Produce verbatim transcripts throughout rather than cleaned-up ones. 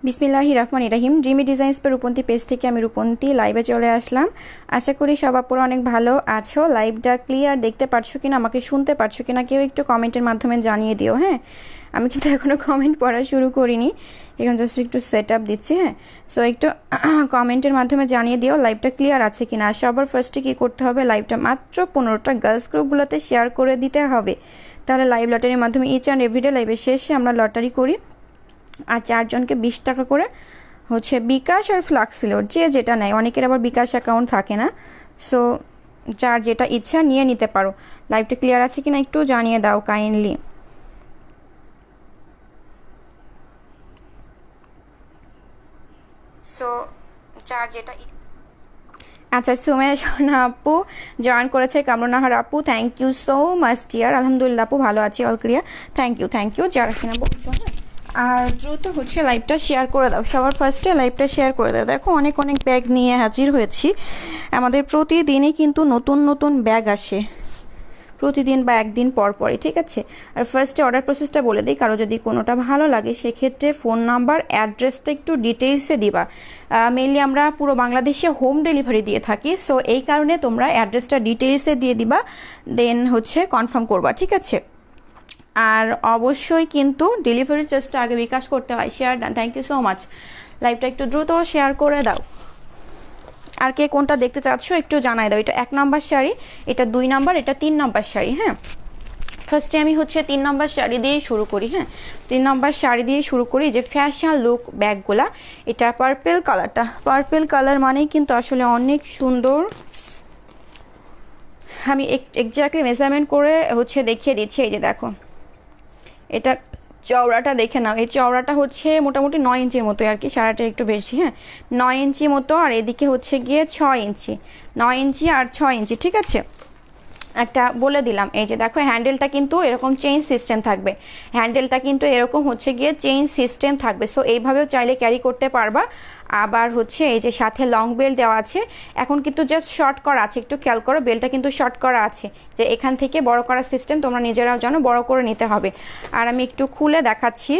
বিসমিল্লাহির রহমানির রহিম। ড্রিমি ডিজাইন্স পে রূপন্তী পেজ থেকে আমি রূপন্তী লাইভে চলে আসলাম। আশা করি সব আপুরা অনেক ভালো আছো। লাইভটা ক্লিয়ার দেখতে পারছো কিনা, আমাকে শুনতে পারছো কিনা কেউ একটু কমেন্টের মাধ্যমে জানিয়ে দিও। হ্যাঁ, আমি কিন্তু এখনও কমেন্ট পড়া শুরু করিনি, এখন জাস্ট একটু সেট আপ দিচ্ছি। হ্যাঁ, সো একটু কমেন্টের মাধ্যমে জানিয়ে দিও লাইভটা ক্লিয়ার আছে কিনা। সবার ফার্স্টে কী করতে হবে, লাইভটা মাত্র পনেরোটা গার্লস গ্রুপগুলোতে শেয়ার করে দিতে হবে। তাহলে লাইভ লটারির মাধ্যমে ইচ অ্যান্ড এভরিডে লাইভের শেষে আমরা লটারি করি, আর চারজনকে বিশ টাকা করে হচ্ছে বিকাশ আর ফ্লাক্সিলোড যে যেটা নেয়। অনেকের আবার বিকাশ অ্যাকাউন্ট থাকে না, সো যার যেটা ইচ্ছা নিয়ে নিতে পারো। লাইভটা ক্লিয়ার আছে কিনা একটু জানিয়ে দাও কাইন্ডলি। সো যার যেটা আচ্ছা, সুমেশ আপু জয়েন করেছে, কামরুনাহার আপু thank you so much dear. আলহামদুলিল্লাহ আপু ভালো আছি, all clear, thank you thank you যারা কিনা বলছো। হ্যাঁ, আর দ্রুত হচ্ছে লাইভটা শেয়ার করে দাও, সবার ফার্স্টে লাইভটা শেয়ার করে দাও। দেখো অনেক অনেক ব্যাগ নিয়ে হাজির হয়েছি। আমাদের প্রতিদিনই কিন্তু নতুন নতুন ব্যাগ আসে, প্রতিদিন বা একদিন পর পরই, ঠিক আছে। আর ফার্স্টে অর্ডার প্রসেসটা বলে দিই, কারো যদি কোনোটা ভালো লাগে সেক্ষেত্রে ফোন নাম্বার অ্যাড্রেসটা একটু ডিটেলসে দিবা। মেইনলি আমরা পুরো বাংলাদেশে হোম ডেলিভারি দিয়ে থাকি, সো এই কারণে তোমরা অ্যাড্রেসটা ডিটেলসে দিয়ে দিবা, দেন হচ্ছে কনফার্ম করবা, ঠিক আছে। আর অবশ্যই কিন্তু ডেলিভারি চার্জটা আগে বিকাশ করতে হয়। Share done, thank you so much. লাইভটা একটু দ্রুত শেয়ার করে দাও। আর কে কোনটা দেখতে চাচ্ছ একটু জানাই দাও। এটা এক নাম্বার শাড়ি, এটা দুই নাম্বার, এটা তিন নাম্বার শাড়ি। হ্যাঁ, ফার্স্টে আমি হচ্ছে তিন নাম্বার শাড়ি দিয়ে শুরু করি। হ্যাঁ, তিন নাম্বার শাড়ি দিয়ে শুরু করি। যে ফ্যাশন লুক ব্যাগগুলা, এটা পার্পেল কালারটা, পার্পেল কালার মানেই কিন্তু আসলে অনেক সুন্দর। আমি এক্স্যাক্টলি মেজারমেন্ট করে হচ্ছে দেখিয়ে দিচ্ছি। এই যে দেখো, এটা চওড়াটা দেখে নাও। এই চওড়াটা হচ্ছে মোটামুটি নয় ইঞ্চির মতো আর কি, সারাটা একটু বেশি। হ্যাঁ, নয় ইঞ্চি মতো, আর এদিকে হচ্ছে গিয়ে ছয় ইঞ্চি, নয় ইঞ্চি আর ছয় ইঞ্চি, ঠিক আছে। একটা বলে দিলাম, এই যে দেখো হ্যান্ডেলটা কিন্তু এরকম চেইন সিস্টেম থাকবে, হ্যান্ডেলটা কিন্তু এরকম হচ্ছে গিয়ে চেইন সিস্টেম থাকবে। সো এইভাবেও চাইলে ক্যারি করতে পারবা। আবার হচ্ছে এই যে সাথে লং বেল্ট দেওয়া আছে। এখন কিন্তু জাস্ট শর্ট করা আছে, একটু খেয়াল করো, বেল্টটা কিন্তু শর্ট করা আছে, যে এখান থেকে বড় করার সিস্টেম তোমরা নিজেরাও জানো, বড় করে নিতে হবে। আর আমি একটু খুলে দেখাচ্ছি,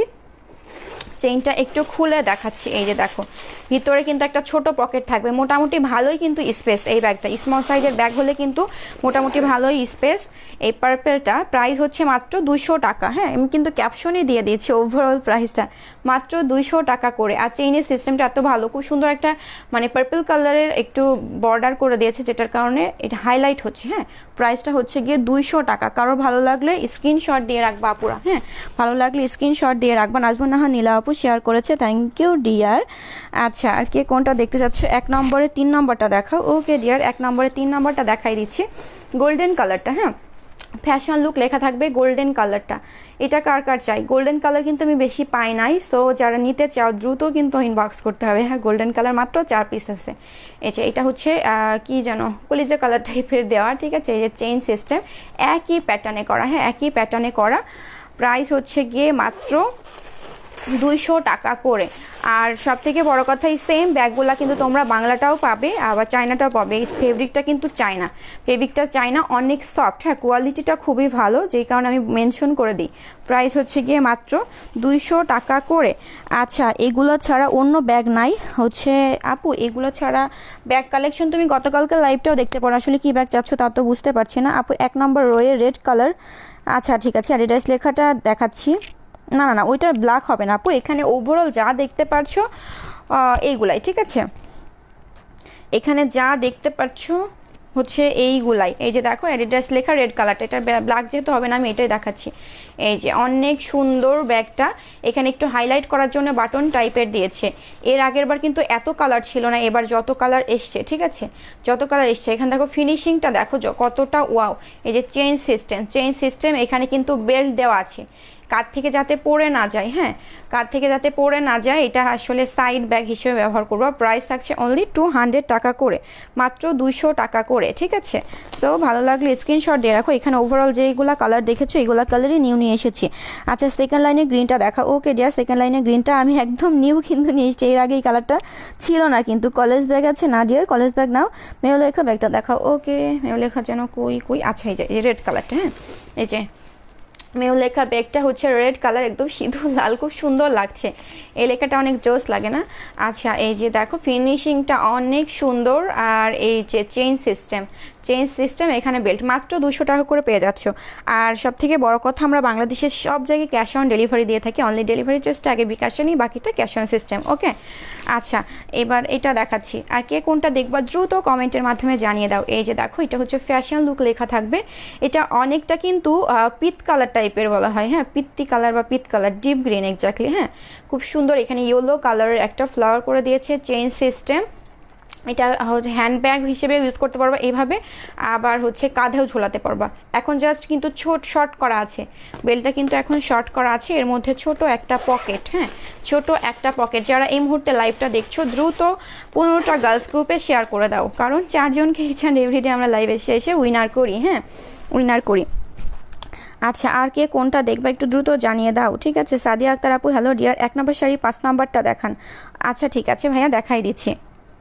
চেইনটা একটু খুলে দেখাচ্ছি। এই যে দেখো, ভিতরে কিন্তু একটা ছোট পকেট থাকবে, মোটামুটি ভালোই কিন্তু স্পেস। এই ব্যাগটা স্মল সাইজের ব্যাগ হলে কিন্তু মোটামুটি ভালোই স্পেস। এই পার্পেলটা প্রাইস হচ্ছে মাত্র দুইশো টাকা। হ্যাঁ, আমি কিন্তু ক্যাপশনে দিয়ে দিয়েছি ওভারঅল প্রাইসটা মাত্র দুইশো টাকা করে। আর চেইনের সিস্টেমটা এত ভালো, খুব সুন্দর একটা মানে পার্পেল কালারের একটু বর্ডার করে দিয়েছে, যেটার কারণে এটা হাইলাইট হচ্ছে। হ্যাঁ, প্রাইসটা হচ্ছে গিয়ে দুইশো টাকা। কারো ভালো লাগলে স্ক্রিনশট দিয়ে রাখবা আপুরা। হ্যাঁ, ভালো লাগলে স্ক্রিনশট দিয়ে রাখবা। নাজমুন্নাহা নীলা আপু শেয়ার করেছে, থ্যাংক ইউ ডিয়ার। আচ্ছা, আর কে কোনটা দেখতে চাচ্ছ? এক নম্বরে তিন নম্বরটা দেখাও। ওকে ডিয়ার, এক নম্বরে তিন নম্বরটা দেখাই দিচ্ছি, গোল্ডেন কালারটা। হ্যাঁ, ফ্যাশন লুক লেখা থাকবে, গোল্ডেন কালারটা। এটা কার কার চাই? গোল্ডেন কালার কিন্তু আমি বেশি পাই নাই, সো যারা নিতে চাও দ্রুত কিন্তু ইনবক্স করতে হবে। হ্যাঁ, গোল্ডেন কালার মাত্র চার পিস আছে। এই যে এটা হচ্ছে কি জানো, কলিজা কালার টাইপের দেওয়া, ঠিক আছে। এই যে চেইন সিস্টেম একই প্যাটার্নে করা। হ্যাঁ, একই প্যাটার্নে করা। প্রাইস হচ্ছে গিয়ে মাত্র দুইশো টাকা করে। আর সব থেকে বড় কথা, এই সেম ব্যাগগুলা কিন্তু তোমরা বাংলাটাও পাবে, আবার চায়নাটাও পাবে। এই ফেব্রিকটা কিন্তু চায়না, ফেব্রিকটা চায়না, অনেক সফট। হ্যাঁ, কোয়ালিটিটা খুবই ভালো, যেই কারণে আমি মেনশন করে দিই। প্রাইস হচ্ছে গিয়ে মাত্র দুইশো টাকা করে। আচ্ছা, এগুলো ছাড়া অন্য ব্যাগ নাই হচ্ছে আপু? এগুলো ছাড়া ব্যাগ কালেকশন তুমি গতকালকে লাইভটাও দেখতে পারো। আসলে কি ব্যাগ চাচ্ছ তা তো বুঝতে পারছি না আপু। এক নম্বর রোয়ে রেড কালার। আচ্ছা ঠিক আছে, অ্যাডিডাস লেখাটা দেখাচ্ছি। না না না, ওইটা ব্ল্যাক হবে না আপু। এখানে ওভারঅল যা দেখতে পাচ্ছ এইগুলাই, ঠিক আছে। এখানে যা দেখতে পাচ্ছ হচ্ছে এইগুলাই। এই যে দেখো অ্যাডিডাস লেখা রেড কালারটা, এটা ব্ল্যাক যেহেতু হবে না আমি এটাই দেখাচ্ছি। এই যে অনেক সুন্দর ব্যাগটা। এখানে একটু হাইলাইট করার জন্য বাটন টাইপের দিয়েছে। এর আগের বার কিন্তু এত কালার ছিল না, এবার যত কালার এসছে, ঠিক আছে, যত কালার এসছে। এখানে দেখো ফিনিশিংটা দেখো কতটা ওয়াও। এই যে চেইন সিস্টেম, চেইন সিস্টেম এখানে কিন্তু বেল্ট দেওয়া আছে, কাঁধ থেকে যাতে পড়ে না যায়। হ্যাঁ, কাঁধ থেকে যাতে পড়ে না যায়। এটা আসলে সাইড ব্যাগ হিসেবে ব্যবহার করবো। প্রাইস থাকছে অনলি টু হান্ড্রেড টাকা করে, মাত্র দুইশো টাকা করে, ঠিক আছে। সো ভালো লাগলে স্ক্রিনশট দিয়ে রাখো। এখানে ওভারঅল যেগুলো কালার দেখেছো এগুলো কালারই নিউ নিয়ে এসেছি। আচ্ছা, সেকেন্ড লাইনে গ্রিনটা দেখা। ওকে ডিয়ার, সেকেন্ড লাইনে গ্রিনটা আমি একদম নিউ কিন্তু নিয়ে এসেছি, এর আগে এই কালারটা ছিল না কিন্তু। কলেজ ব্যাগ আছে না ডিয়ার? কলেজ ব্যাগ নাও। মেয়েলেখা ব্যাগটা দেখাও। ওকে, মেয়েলেখা যেন কই কই, আচ্ছা এই যে রেড কালারটা। হ্যাঁ, এই যে মেউ লেখা ব্যাগটা হচ্ছে রেড কালার, একদম সিঁদুর লাল, খুব সুন্দর লাগছে। এই লেখাটা অনেক জোস লাগে না? আচ্ছা এই যে দেখো ফিনিশিংটা অনেক সুন্দর। আর এই যে চেইন সিস্টেম, চেইন সিস্টেম, এখানে বেল্ট, মাত্র দুশো টাকা করে পেয়ে যাচ্ছ। আর সব থেকে বড় কথা, আমরা বাংলাদেশের সব জায়গায় ক্যাশ অন ডেলিভারি দিয়ে থাকি। অনলি ডেলিভারি চার্জটা আগে বিকাশে নিই, বাকিটা ক্যাশ অন সিস্টেম। ওকে, আচ্ছা এবার এটা দেখাচ্ছি। আর কে কোনটা দেখবা দ্রুত কমেন্টের মাধ্যমে জানিয়ে দাও। এই যে দেখো এটা হচ্ছে ফ্যাশন লুক লেখা থাকবে। এটা অনেকটা কিন্তু পিত কালার টাইপের বলা হয়, হ্যাঁ পিত্তি কালার বা পিত কালার, ডিপ গ্রিন এক্স্যাক্টলি। হ্যাঁ খুব সুন্দর, এখানে ইয়েলো কালারের একটা ফ্লাওয়ার করে দিয়েছে, চেইন সিস্টেম। এটা হ্যান্ডব্যাগ হিসেবে ইউজ করতে পারবা এইভাবে, আবার হচ্ছে কাঁধেও ঝোলাতে পারবা। এখন জাস্ট কিন্তু ছোট শর্ট করা আছে, বেলটা কিন্তু এখন শর্ট করা আছে, এর মধ্যে ছোট একটা পকেট। হ্যাঁ ছোট একটা পকেট। যারা এই মুহূর্তে লাইভটা দেখছো দ্রুত পনেরোটা গার্লস গ্রুপে শেয়ার করে দাও, কারণ চারজনকে ইচ্ছান এভরিডে আমরা লাইভে এসে এসে উইনার করি। হ্যাঁ উইনার করি। আচ্ছা আর কে কোনটা দেখবা একটু দ্রুত জানিয়ে দাও, ঠিক আছে? সাদিয়া আক্তার আপু হ্যালো ডিয়ার, এক নম্বর শাড়ি পাঁচ নাম্বারটা দেখান। আচ্ছা ঠিক আছে ভাইয়া, দেখাই দিচ্ছি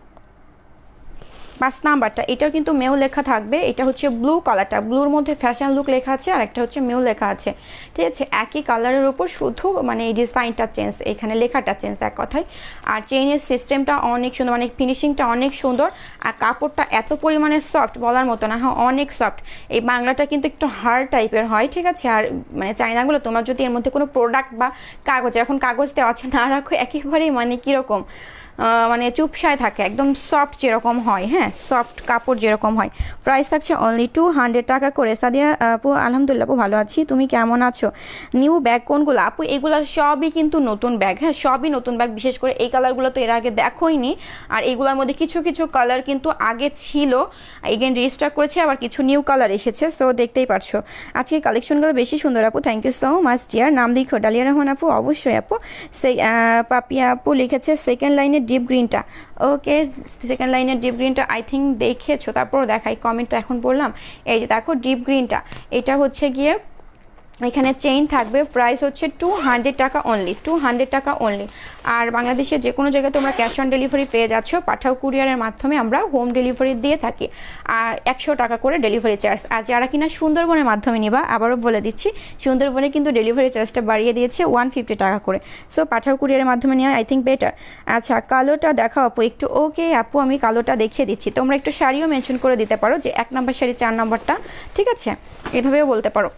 পাঁচ নাম্বারটা। এটাও কিন্তু মেউ লেখা থাকবে। এটা হচ্ছে ব্লু কালারটা, ব্লুর মধ্যে ফ্যাশন লুক লেখা আছে, আর একটা হচ্ছে মেউ লেখা আছে, ঠিক আছে? একই কালারের উপর শুধু মানে এই ডিজাইনটা চেঞ্জ, এখানে লেখাটা চেঞ্জ এক কথায়। আর চেইনের সিস্টেমটা অনেক সুন্দর, মানে ফিনিশিংটা অনেক সুন্দর। আর কাপড়টা এত পরিমাণে সফট বলার মতো না, হ্যাঁ অনেক সফট। এই বাংলাটা কিন্তু একটু হার্ড টাইপের হয়, ঠিক আছে? আর মানে চাইনাগুলো তোমরা যদি এর মধ্যে কোনো প্রোডাক্ট বা কাগজ, এখন কাগজ দেওয়া আছে না রাখো, একেবারেই মানে কীরকম মানে চুপসায় থাকে, একদম সফট যেরকম হয়, হ্যাঁ সফট কাপড় যেরকম হয়। প্রাইস থাকছে অনলি টু হান্ড্রেড টাকা করে। সাদিয়া আপু আলহামদুলিল্লাহ আপু ভালো আছি, তুমি কেমন আছো? নিউ ব্যাগ কোনগুলো আপু? এগুলো সবই কিন্তু নতুন ব্যাগ, হ্যাঁ সবই নতুন ব্যাগ। বিশেষ করে এই কালারগুলো তো এর আগে দেখোইনি, আর এগুলোর মধ্যে কিছু কিছু কালার কিন্তু আগে ছিল, এগেন রিস্টক করেছে, আবার কিছু নিউ কালার এসেছে, তো দেখতেই পারছো। আজকে কালেকশনগুলো বেশি সুন্দর আপু, thank you so much dear. নাম লিখো ডালিয়া রহমান আপু, অবশ্যই আপু। সেই পাপিয়া আপু লিখেছে সেকেন্ড লাইনে ডিপ গ্রিনটা। ওকে সেকেন্ড লাইনের ডিপ গ্রিনটা আই থিঙ্ক দেখেছো, তারপর দেখাই, কমেন্ট তো এখন বললাম। এই যে দেখো ডিপ গ্রিনটা, এটা হচ্ছে গিয়ে এখানে চেইন থাকবে। প্রাইস হচ্ছে টু হান্ড্রেড টাকা অনলি, টু হান্ড্রেড টাকা অনলি। আর বাংলাদেশের যে কোনো জায়গায় তোমরা ক্যাশ অন ডেলিভারি পেয়ে যাচ্ছ, পাঠাও কুরিয়ারের মাধ্যমে আমরা হোম ডেলিভারি দিয়ে থাকি, আর একশো টাকা করে ডেলিভারি চার্জ। আর যারা কিনা সুন্দরবনের মাধ্যমে নিবা, আবারও বলে দিচ্ছি সুন্দরবনে কিন্তু ডেলিভারি চার্জটা বাড়িয়ে দিয়েছে ওয়ান ফিফটি টাকা করে। সো পাঠাও কুরিয়ারের মাধ্যমে নেওয়া আই থিঙ্ক বেটার। আচ্ছা কালোটা দেখাও আপু একটু। ওকে আপু আমি কালোটা দেখিয়ে দিচ্ছি, তোমরা একটু শাড়িও মেনশন করে দিতে পারো যে এক নম্বর শাড়ি চার নম্বরটা, ঠিক আছে? এভাবেও বলতে পারো।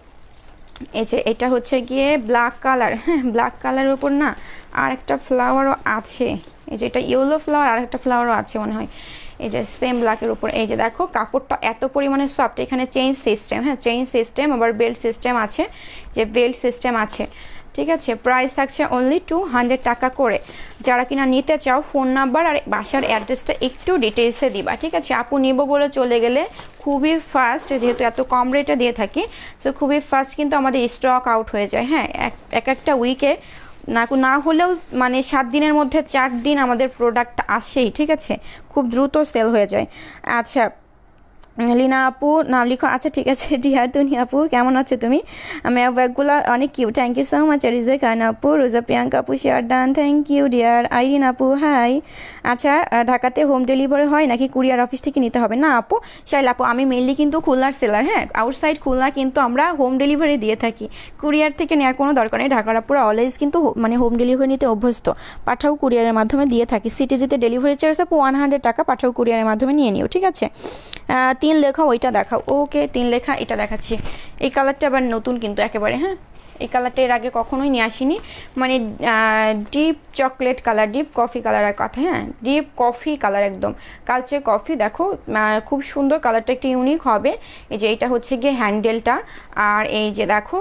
এই যে এটা হচ্ছে গিয়ে ব্ল্যাক কালার, হ্যাঁ ব্ল্যাক কালারের উপর না আর একটা ফ্লাওয়ারও আছে, এই যে এটা ইয়েলো ফ্লাওয়ার, আর একটা ফ্লাওয়ারও আছে মনে হয়, এই যে সেম ব্ল্যাকের উপর। এই যে দেখো কাপড়টা এত পরিমাণে সফট, এখানে চেইন সিস্টেম, হ্যাঁ চেইন সিস্টেম, আবার বেল্ট সিস্টেম আছে, যে বেল্ট সিস্টেম আছে, ঠিক আছে? প্রাইস থাকছে অনলি টু হান্ড্রেড টাকা করে। যারা কিনা নিতে চাও ফোন নাম্বার আর বাসার অ্যাড্রেসটা একটু ডিটেলসে দিবা, ঠিক আছে? আপু নিব বলে চলে গেলে খুবই ফাস্ট, যেহেতু এত কম রেটে দিয়ে থাকি, সো খুবই ফাস্ট কিন্তু আমাদের স্টক আউট হয়ে যায়। হ্যাঁ এক একটা উইকে না না হলেও মানে সাত দিনের মধ্যে চার দিন আমাদের প্রোডাক্ট আসেই, ঠিক আছে? খুব দ্রুত সেল হয়ে যায়। আচ্ছা লীনা আপু নাম লিখো। আচ্ছা ঠিক আছে ডিয়ার তুনি আপু কেমন আছো তুমি? মেয়া ব্যাগগুলো অনেক cute, thank you so much. Riza Khan আপু, রোজা প্রিয়াঙ্কা আপু share done, thank you dear. Irin আপু হাই। আচ্ছা ঢাকাতে হোম ডেলিভারি হয় নাকি কুরিয়ার অফিস থেকে নিতে হবে? না আপু শাইল আপু, আমি মেনলি কিন্তু খুলনার সেলার, হ্যাঁ আউটসাইড খুলনা কিন্তু আমরা হোম ডেলিভারি দিয়ে থাকি, কুরিয়ার থেকে নেওয়ার কোনো দরকার নেই। ঢাকার আপুরা অলওয়েজ কিন্তু মানে হোম ডেলিভারি নিতে অভ্যস্ত, পাঠাও কুরিয়ারের মাধ্যমে দিয়ে থাকি। সিটি যেতে ডেলিভারি চার্জ আপু ওয়ান হান্ড্রেড টাকা, পাঠাও কুরিয়ারের মাধ্যমে নিয়ে নিও, ঠিক আছে? তিন লেখা ওইটা দেখাও। ওকে তিন লেখা এটা দেখাচ্ছি। এই কালারটা আবার নতুন কিন্তু একেবারে, হ্যাঁ এই কালারটা এর আগে কখনোই নিয়ে আসিনি, মানে deep chocolate colour, deep coffee কালারের কথা, হ্যাঁ ডিপ কফি কালার, একদম কালচে কফি। দেখো খুব সুন্দর কালারটা, একটু ইউনিক হবে। এই যে এটা হচ্ছে গিয়ে হ্যান্ডেলটা, আর এই যে দেখো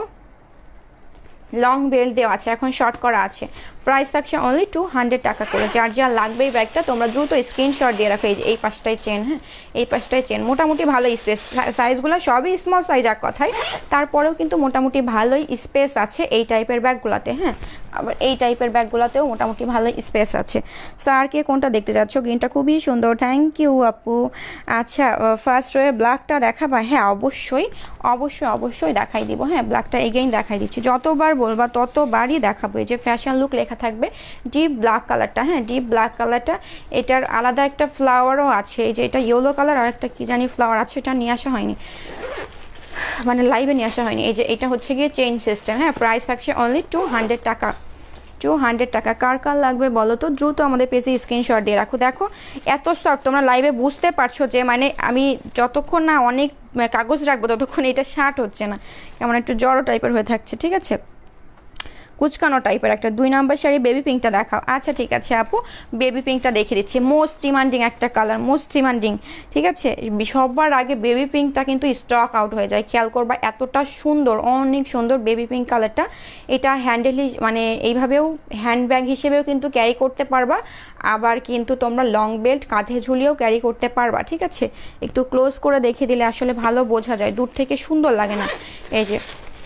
লং বেল্ট দেওয়া আছে, এখন শর্ট করা আছে। প্রাইস থাকছে অনলি টু হান্ড্রেড টাকা করে। যার যা লাগবে এই ব্যাগটা তোমরা দ্রুত স্ক্রিনশট দিয়ে রাখো। এই যে এই পাশটায় চেন, হ্যাঁ এই পাশটায় চেন, মোটামুটি ভালো স্পেস, সাইজগুলো সবই স্মল সাইজ এক কথায়, তারপরেও কিন্তু মোটামুটি ভালোই স্পেস আছে এই টাইপের ব্যাগগুলোতে, হ্যাঁ আবার এই টাইপের ব্যাগগুলোতেও মোটামুটি ভালো স্পেস আছে। সো আর কে কোনটা দেখতে যাচ্ছ? গ্রিনটা খুবই সুন্দর, থ্যাংক ইউ আপু। আচ্ছা ফার্স্ট ওয়ে ব্ল্যাকটা দেখাবা? হ্যাঁ অবশ্যই অবশ্যই অবশ্যই দেখাই দিব, হ্যাঁ ব্ল্যাকটা এগেইন দেখাই দিচ্ছি, যতবার বলবা ততবারই দেখাবো। এই যে ফ্যাশন লুক লেখা থাকবে, ডিপ ব্ল্যাক কালারটা, হ্যাঁ ডিপ ব্ল্যাক কালারটা, এটার আলাদা একটা ফ্লাওয়ারও আছে, এই যে এটা ইয়েলো কালার আর একটা কি জানি ফ্লাওয়ার আছে, এটা নিয়ে আসা হয়নি। মানে লাইভে নিয়ে আসা হয়নি। এই যে এটা হচ্ছে গিয়ে চেইন সিস্টেম, হ্যাঁ, প্রাইস থাকছে অনলি টু হান্ড্রেড টাকা, টু হান্ড্রেড টাকা। কার কার লাগবে বলো তো, দ্রুত আমাদের পেজে স্ক্রিনশট দিয়ে রাখো। দেখো এত সফট, তোমরা লাইভে বুঝতে পারছো যে মানে আমি যতক্ষণ না অনেক কাগজ রাখবো ততক্ষণ এটা শার্ট হচ্ছে না, কেমন একটু জড়ো টাইপের হয়ে থাকছে, ঠিক আছে, কুচকানো টাইপের একটা। দুই নাম্বার শাড়ি বেবি পিঙ্কটা দেখাও। আচ্ছা ঠিক আছে আপু, বেবি পিঙ্কটা দেখে দিচ্ছি, মোস্ট ডিমান্ডিং একটা কালার, মোস্ট ডিমান্ডিং, ঠিক আছে। সবার আগে বেবি পিঙ্কটা কিন্তু স্টক আউট হয়ে যায়, খেয়াল করবা, এতটা সুন্দর, অনেক সুন্দর বেবি পিঙ্ক কালারটা। এটা হ্যান্ডেল মানে এইভাবেও হ্যান্ডব্যাগ হিসেবেও কিন্তু ক্যারি করতে পারবা, আবার কিন্তু তোমরা লং বেল্ট কাঁধে ঝুলিয়েও ক্যারি করতে পারবা, ঠিক আছে। একটু ক্লোজ করে দেখে দিলে আসলে ভালো বোঝা যায়, দূর থেকে সুন্দর লাগে না। এই যে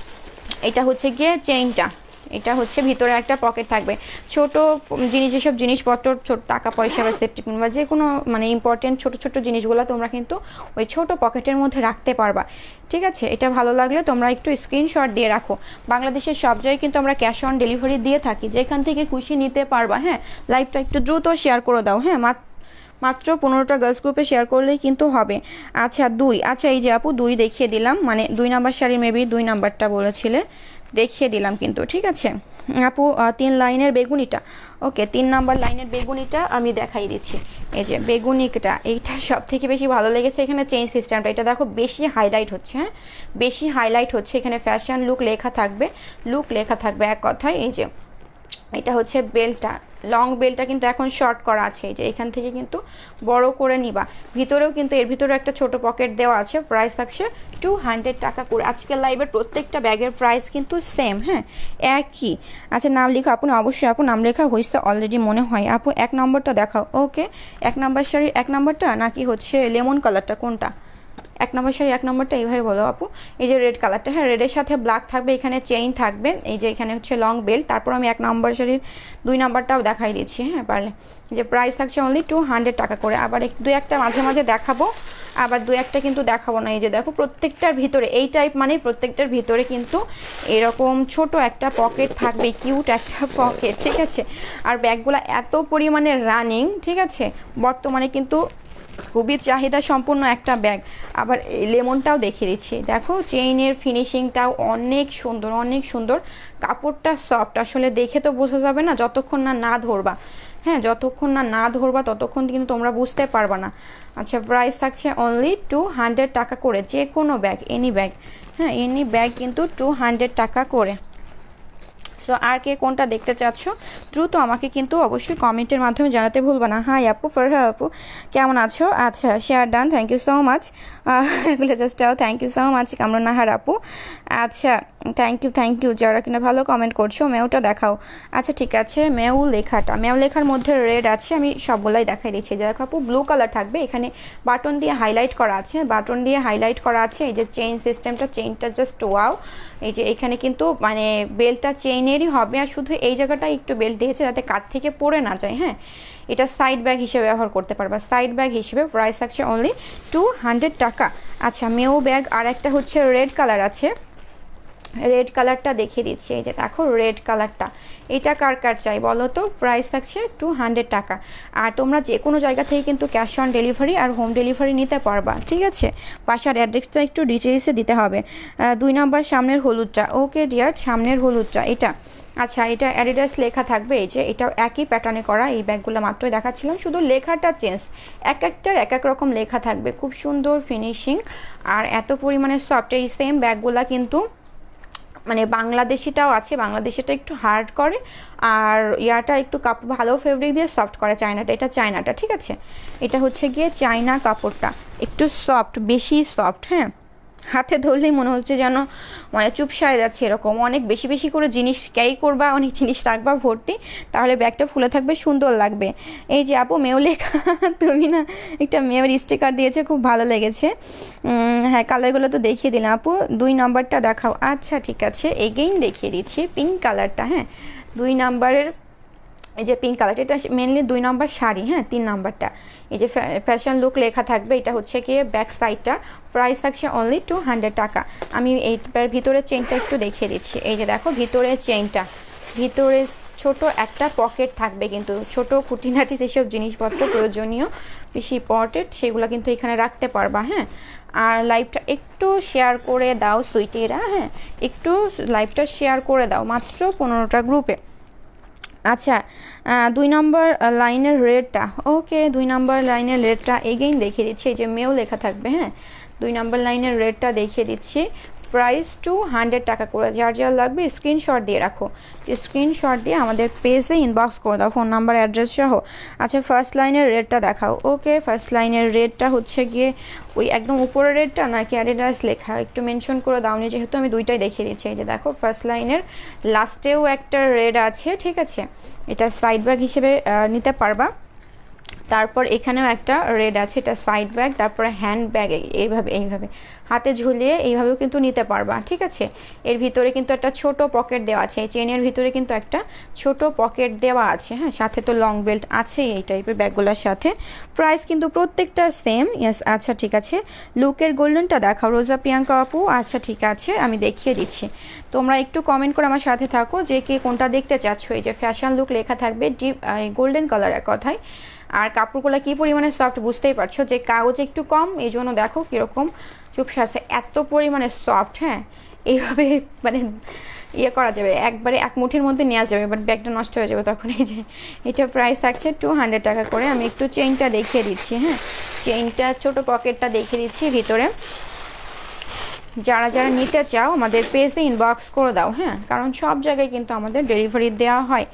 এটা হচ্ছে গিয়ে চেইনটা, এটা হচ্ছে ভিতরে একটা পকেট থাকবে, ছোট জিনিস, যেসব জিনিসপত্র, ছোট টাকা পয়সা বা সেফটি পিন বা যে কোনো মানে ইম্পর্টেন্ট ছোট ছোট জিনিসগুলো তোমরা কিন্তু ওই ছোট পকেটের মধ্যে রাখতে পারবা, ঠিক আছে। এটা ভালো লাগলে তোমরা একটু স্ক্রিনশট দিয়ে রাখো। বাংলাদেশের সব জায়গায় কিন্তু আমরা ক্যাশ অন ডেলিভারি দিয়ে থাকি, যেখান থেকে খুশি নিতে পারবা, হ্যাঁ। লাইভটা একটু দ্রুত শেয়ার করে দাও, হ্যাঁ, মাত্র পনেরোটা গার্লস গ্রুপে শেয়ার করলেই কিন্তু হবে। আচ্ছা দুই, আচ্ছা এই যে আপু দুই দেখিয়ে দিলাম, মানে দুই নাম্বার শাড়ি মেবি দুই নাম্বারটা বলেছিলে, দেখিয়ে দিলাম কিন্তু, ঠিক আছে আপু। তিন লাইনের বেগুনিটা, ওকে, তিন নাম্বার লাইনের বেগুনিটা আমি দেখাই দিচ্ছি। এই যে বেগুনিটা, এইটা সব থেকে বেশি ভালো লেগেছে, এখানে চেইন সিস্টেমটা, এটা দেখো বেশি হাইলাইট হচ্ছে, হ্যাঁ, বেশি হাইলাইট হচ্ছে, এখানে ফ্যাশন লুক লেখা থাকবে, লুক লেখা থাকবে এক কথায়। এই যে এটা হচ্ছে বেল্টটা, লং বেল্টটা কিন্তু এখন শর্ট করা আছে, এই যে এখান থেকে কিন্তু বড় করে নিবা। ভিতরেও কিন্তু এর ভিতরে একটা ছোট পকেট দেওয়া আছে, প্রাইস থাকছে টু হান্ড্রেড টাকা করে। আজকের লাইভের প্রত্যেকটা ব্যাগের প্রাইস কিন্তু সেম, হ্যাঁ, একই। আচ্ছা নাম লেখা আপু, অবশ্যই আপু নাম লেখা হয়েছে অলরেডি মনে হয়। আপু এক নম্বরটা দেখাও, ওকে, এক নম্বর শাড়ির এক নম্বরটা নাকি হচ্ছে লেমন কালারটা, কোনটা? এক নম্বর শাড়ি এক নম্বরটা এইভাবে বলো আপু। এই যে রেড কালারটা, হ্যাঁ, রেডের সাথে ব্ল্যাক থাকবে, এখানে চেইন থাকবে, এই যে এখানে হচ্ছে লং বেল্ট। তারপর আমি এক নম্বর শাড়ির দুই নাম্বারটাও দেখাই দিচ্ছি, হ্যাঁ, পারলে। যে প্রাইস থাকছে অনলি টু হান্ড্রেড টাকা করে। আবার দু একটা মাঝে মাঝে দেখাবো, আবার দু একটা কিন্তু দেখাবো না। এই যে দেখো প্রত্যেকটার ভিতরে এই টাইপ, মানে প্রত্যেকটার ভিতরে কিন্তু এরকম ছোট একটা পকেট থাকবে, কিউট একটা পকেট, ঠিক আছে। আর ব্যাগগুলো এত পরিমাণে রানিং, ঠিক আছে, বর্তমানে কিন্তু খুবই চাহিদা সম্পন্ন একটা ব্যাগ। আবার এই লেমনটাও দেখিয়ে দিচ্ছি, দেখো চেইনের ফিনিশিংটাও অনেক সুন্দর, অনেক সুন্দর, কাপড়টা সফট, আসলে দেখে তো বোঝা যাবে না যতক্ষণ না না ধরবা, হ্যাঁ, যতক্ষণ না না ধরবা ততক্ষণ কিন্তু তোমরা বুঝতে পারবা না। আচ্ছা প্রাইস থাকছে অনলি টু হান্ড্রেড টাকা করে, যে কোনো ব্যাগ, এনি ব্যাগ, হ্যাঁ, এনি ব্যাগ কিন্তু টু হান্ড্রেড টাকা করে। সো আর কে কোনটা দেখতে চাচ্ছ দ্রুত আমাকে কিন্তু অবশ্যই কমেন্টের মাধ্যমে জানাতে ভুলবা না। হাই আপু, ফরহা আপু, কেমন আছো? আচ্ছা share done, thank you so much. এগুলো just thank you so much Kamrun Nahar আপু। আচ্ছা থ্যাংক ইউ, থ্যাংক ইউ যারা কিনা ভালো কমেন্ট করছো। মেউটা দেখাও। আচ্ছা ঠিক আছে, মেউ লেখাটা, মেউ লেখার মধ্যে রেড আছে, আমি সবগুলাই দেখাই দিচ্ছি। দেখো আপু ব্লু কালার থাকবে, এখানে বাটন দিয়ে হাইলাইট করা আছে, বাটন দিয়ে হাইলাইট করা আছে। এই যে চেইন সিস্টেমটা, চেইনটা জাস্ট ওয়াও। এই যে এখানে কিন্তু মানে বেল্টটা চেইনেরই হবে, আর শুধু এই জায়গাটা একটু বেল্ট দিয়েছে যাতে কাট থেকে পড়ে না যায়। হ্যাঁ, এটা সাইড ব্যাগ হিসেবে ব্যবহার করতে পারবা, সাইড ব্যাগ হিসেবে। প্রাইস থাকছে অনলি টু হান্ড্রেড টাকা। আচ্ছা মেউ ব্যাগ আর একটা হচ্ছে রেড কালার আছে, রেড কালারটা দেখিয়ে দিচ্ছি। এই যে দেখো রেড কালারটা, এটা কার কার চাই বলো তো? প্রাইস থাকছে টু হান্ড্রেড টাকা। আর তোমরা যে কোনো জায়গা থেকে কিন্তু ক্যাশ অন ডেলিভারি আর হোম ডেলিভারি নিতে পারবা, ঠিক আছে। বাসার অ্যাড্রেসটা একটু ডিটেলসে দিতে হবে। দুই নাম্বার সামনের হলুদটা, ওকে ডিয়ার, সামনের হলুদটা এটা। আচ্ছা এটা অ্যাডিডাস লেখা থাকবে, এই যে এটা একই প্যাটার্নে করা। এই ব্যাগগুলো মাত্রই দেখাচ্ছিলাম, শুধু লেখাটা চেঞ্জ, এক একটার এক এক রকম লেখা থাকবে। খুব সুন্দর ফিনিশিং আর এত পরিমাণে সফট। এই সেম ব্যাগগুলা কিন্তু মানে বাংলাদেশিটাও আছে, বাংলাদেশিটা একটু হার্ড করে আর ইয়াটা একটু কাপড় ভালো ফেব্রিক দিয়ে সফট করে। চায়নাটা, এটা চায়নাটা, ঠিক আছে। এটা হচ্ছে গিয়ে চায়না কাপড়টা, একটু সফট, বেশি সফট। হ্যাঁ, হাতে ধরলেই মনে হচ্ছে যেন মানে চুপসায় যাচ্ছে এরকম। অনেক বেশি বেশি করে জিনিস ক্যারি করবা, অনেক জিনিস রাখবা ভর্তি, তাহলে ব্যাগটা ফুলে থাকবে, সুন্দর লাগবে। এই যে আপু মেও লেখা, তুমি না একটা মেয়ের স্টিকার দিয়েছে, খুব ভালো লেগেছে। হ্যাঁ কালারগুলো তো দেখিয়ে দিলাম আপু। দুই নাম্বারটা দেখাও। আচ্ছা ঠিক আছে, এগেইন দেখিয়ে দিচ্ছি পিঙ্ক কালারটা। হ্যাঁ দুই নাম্বারের এই যে পিঙ্ক কালারটা, এটা মেনলি দুই নাম্বার শাড়ি। হ্যাঁ তিন নাম্বারটা এই যে ফ্যাশন লুক লেখা থাকবে, এটা হচ্ছে কি ব্যাক সাইডটা। প্রাইস থাকছে অনলি টু হান্ড্রেড টাকা। আমি এইটার ভিতরে চেনটা একটু দেখিয়ে দিচ্ছি। এই যে দেখো ভিতরে চেনটা, ভিতরে ছোট একটা পকেট থাকবে, কিন্তু ছোট খুঁটিনাটি যেসব জিনিসপত্র প্রয়োজনীয় বেশি ইম্পর্টেন্ট সেগুলো কিন্তু এখানে রাখতে পারবা। হ্যাঁ, আর লাইভটা একটু শেয়ার করে দাও সুইটিরা, হ্যাঁ একটু লাইভটা শেয়ার করে দাও, মাত্র পনেরোটা গ্রুপে। আচ্ছা, দুই নম্বর লাইনের রেডটা, ওকে দুই নম্বর লাইনের রেডটা এগেইন দেখিয়ে দিচ্ছি, এই যে মেও লেখা থাকবে। হ্যাঁ, দুই নম্বর লাইনের রেডটা দেখিয়ে দিচ্ছি, প্রাইস টু হান্ড্রেড টাকা করে। যার যার লাগবে স্ক্রিনশট দিয়ে রাখো, স্ক্রিনশট দিয়ে আমাদের পেজে ইনবক্স করে দাও ফোন নাম্বার অ্যাড্রেস সহ। আচ্ছা, ফার্স্ট লাইনের রেডটা দেখাও। ওকে, ফার্স্ট লাইনের রেডটা হচ্ছে গিয়ে ওই একদম উপরের রেডটা নাকি অ্যাডিডাস লেখা একটু মেনশন করে দাওনি, যেহেতু আমি দুইটাই দেখিয়ে দিচ্ছি। এই যে দেখো ফার্স্ট লাইনের লাস্টেও একটা রেড আছে, ঠিক আছে, এটা সাইড ব্যাগ হিসেবে নিতে পারবা। তারপর এখানেও একটা রেড আছে, এটা সাইড ব্যাগ, তারপরে হ্যান্ড ব্যাগ, এইভাবে এইভাবে হাতে ঝুলিয়ে এইভাবেও কিন্তু নিতে পারবা, ঠিক আছে। এর ভিতরে কিন্তু একটা ছোট পকেট দেওয়া আছে, এই চেনের ভিতরে কিন্তু একটা ছোট পকেট দেওয়া আছে। হ্যাঁ, সাথে তো লং বেল্ট আছে এই টাইপের ব্যাগগুলোর সাথে। প্রাইস কিন্তু প্রত্যেকটা সেম। ইয়েস, আচ্ছা ঠিক আছে। লুকের গোল্ডেনটা দেখাও রোজা প্রিয়াঙ্কা আপু। আচ্ছা ঠিক আছে, আমি দেখিয়ে দিচ্ছি, তোমরা একটু কমেন্ট করে আমার সাথে থাকো যে কে কোনটা দেখতে চাচ্ছ। এই যে ফ্যাশন লুক লেখা থাকবে ডিপ গোল্ডেন কালারের কথায়, আর কাপড়গুলো কি পরিমাণে সফট বুঝতেই পারছো, যে কাগজ একটু কম এই জন্য দেখো কিরকম চুপসে আছে, এত পরিমাণে সফট। হ্যাঁ, এইভাবে মানে ইয়ে করা যাবে, একবারে এক মুঠির মধ্যে নেওয়া যাবে, বাট ব্যাগটা নষ্ট হয়ে যাবে তখন। এই যে এটা প্রাইস থাকছে টু হান্ড্রেড টাকা করে। আমি একটু চেইনটা দেখিয়ে দিচ্ছি। হ্যাঁ, চেইনটা ছোট পকেটটা দেখিয়ে দিচ্ছি ভিতরে। যারা যারা নিতে চাও আমাদের পেজে ইনবক্স করে দাও। হ্যাঁ, কারণ সব জায়গায় কিন্তু আমাদের ডেলিভারি দেওয়া হয়,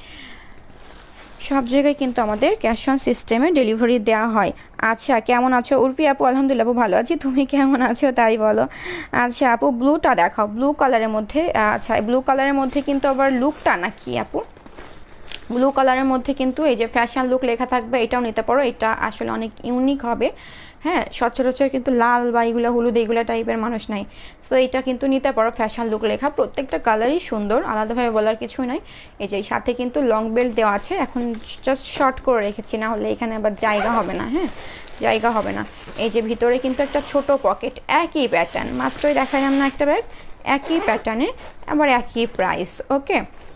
সব জায়গায় কিন্তু আমাদের ক্যাশ অন সিস্টেমে ডেলিভারি দেওয়া হয়। আচ্ছা, কেমন আছো উর্ফি আপু? আলহামদুলিল্লাহ আপু ভালো আছি, তুমি কেমন আছো তাই বলো। আচ্ছা আপু, ব্লুটা দেখাও, ব্লু কালারের মধ্যে। আচ্ছা, ব্লু কালারের মধ্যে কিন্তু আবার লুকটা নাকি আপু? ব্লু কালারের মধ্যে কিন্তু এই যে ফ্যাশন লুক লেখা থাকবে, এটাও নিতে পারো, এটা আসলে অনেক ইউনিক হবে। হ্যাঁ, সচরাচর কিন্তু লাল বা এগুলো হলুদ এইগুলো টাইপের মানুষ নাই, তো এটা কিন্তু নিতে পারো ফ্যাশন লুক লেখা। প্রত্যেকটা কালারই সুন্দর, আলাদাভাবে বলার কিছুই নয়। এই যে সাথে কিন্তু লং বেল্ট দেওয়া আছে, এখন জাস্ট শর্ট করে রেখেছি, না হলে এখানে আবার জায়গা হবে না। হ্যাঁ, জায়গা হবে না। এই যে ভিতরে কিন্তু একটা ছোট পকেট, একই প্যাটার্ন, মাত্রই দেখালাম না একটা ব্যাগ, একই প্যাটার্নে, আবার একই প্রাইস। ওকে,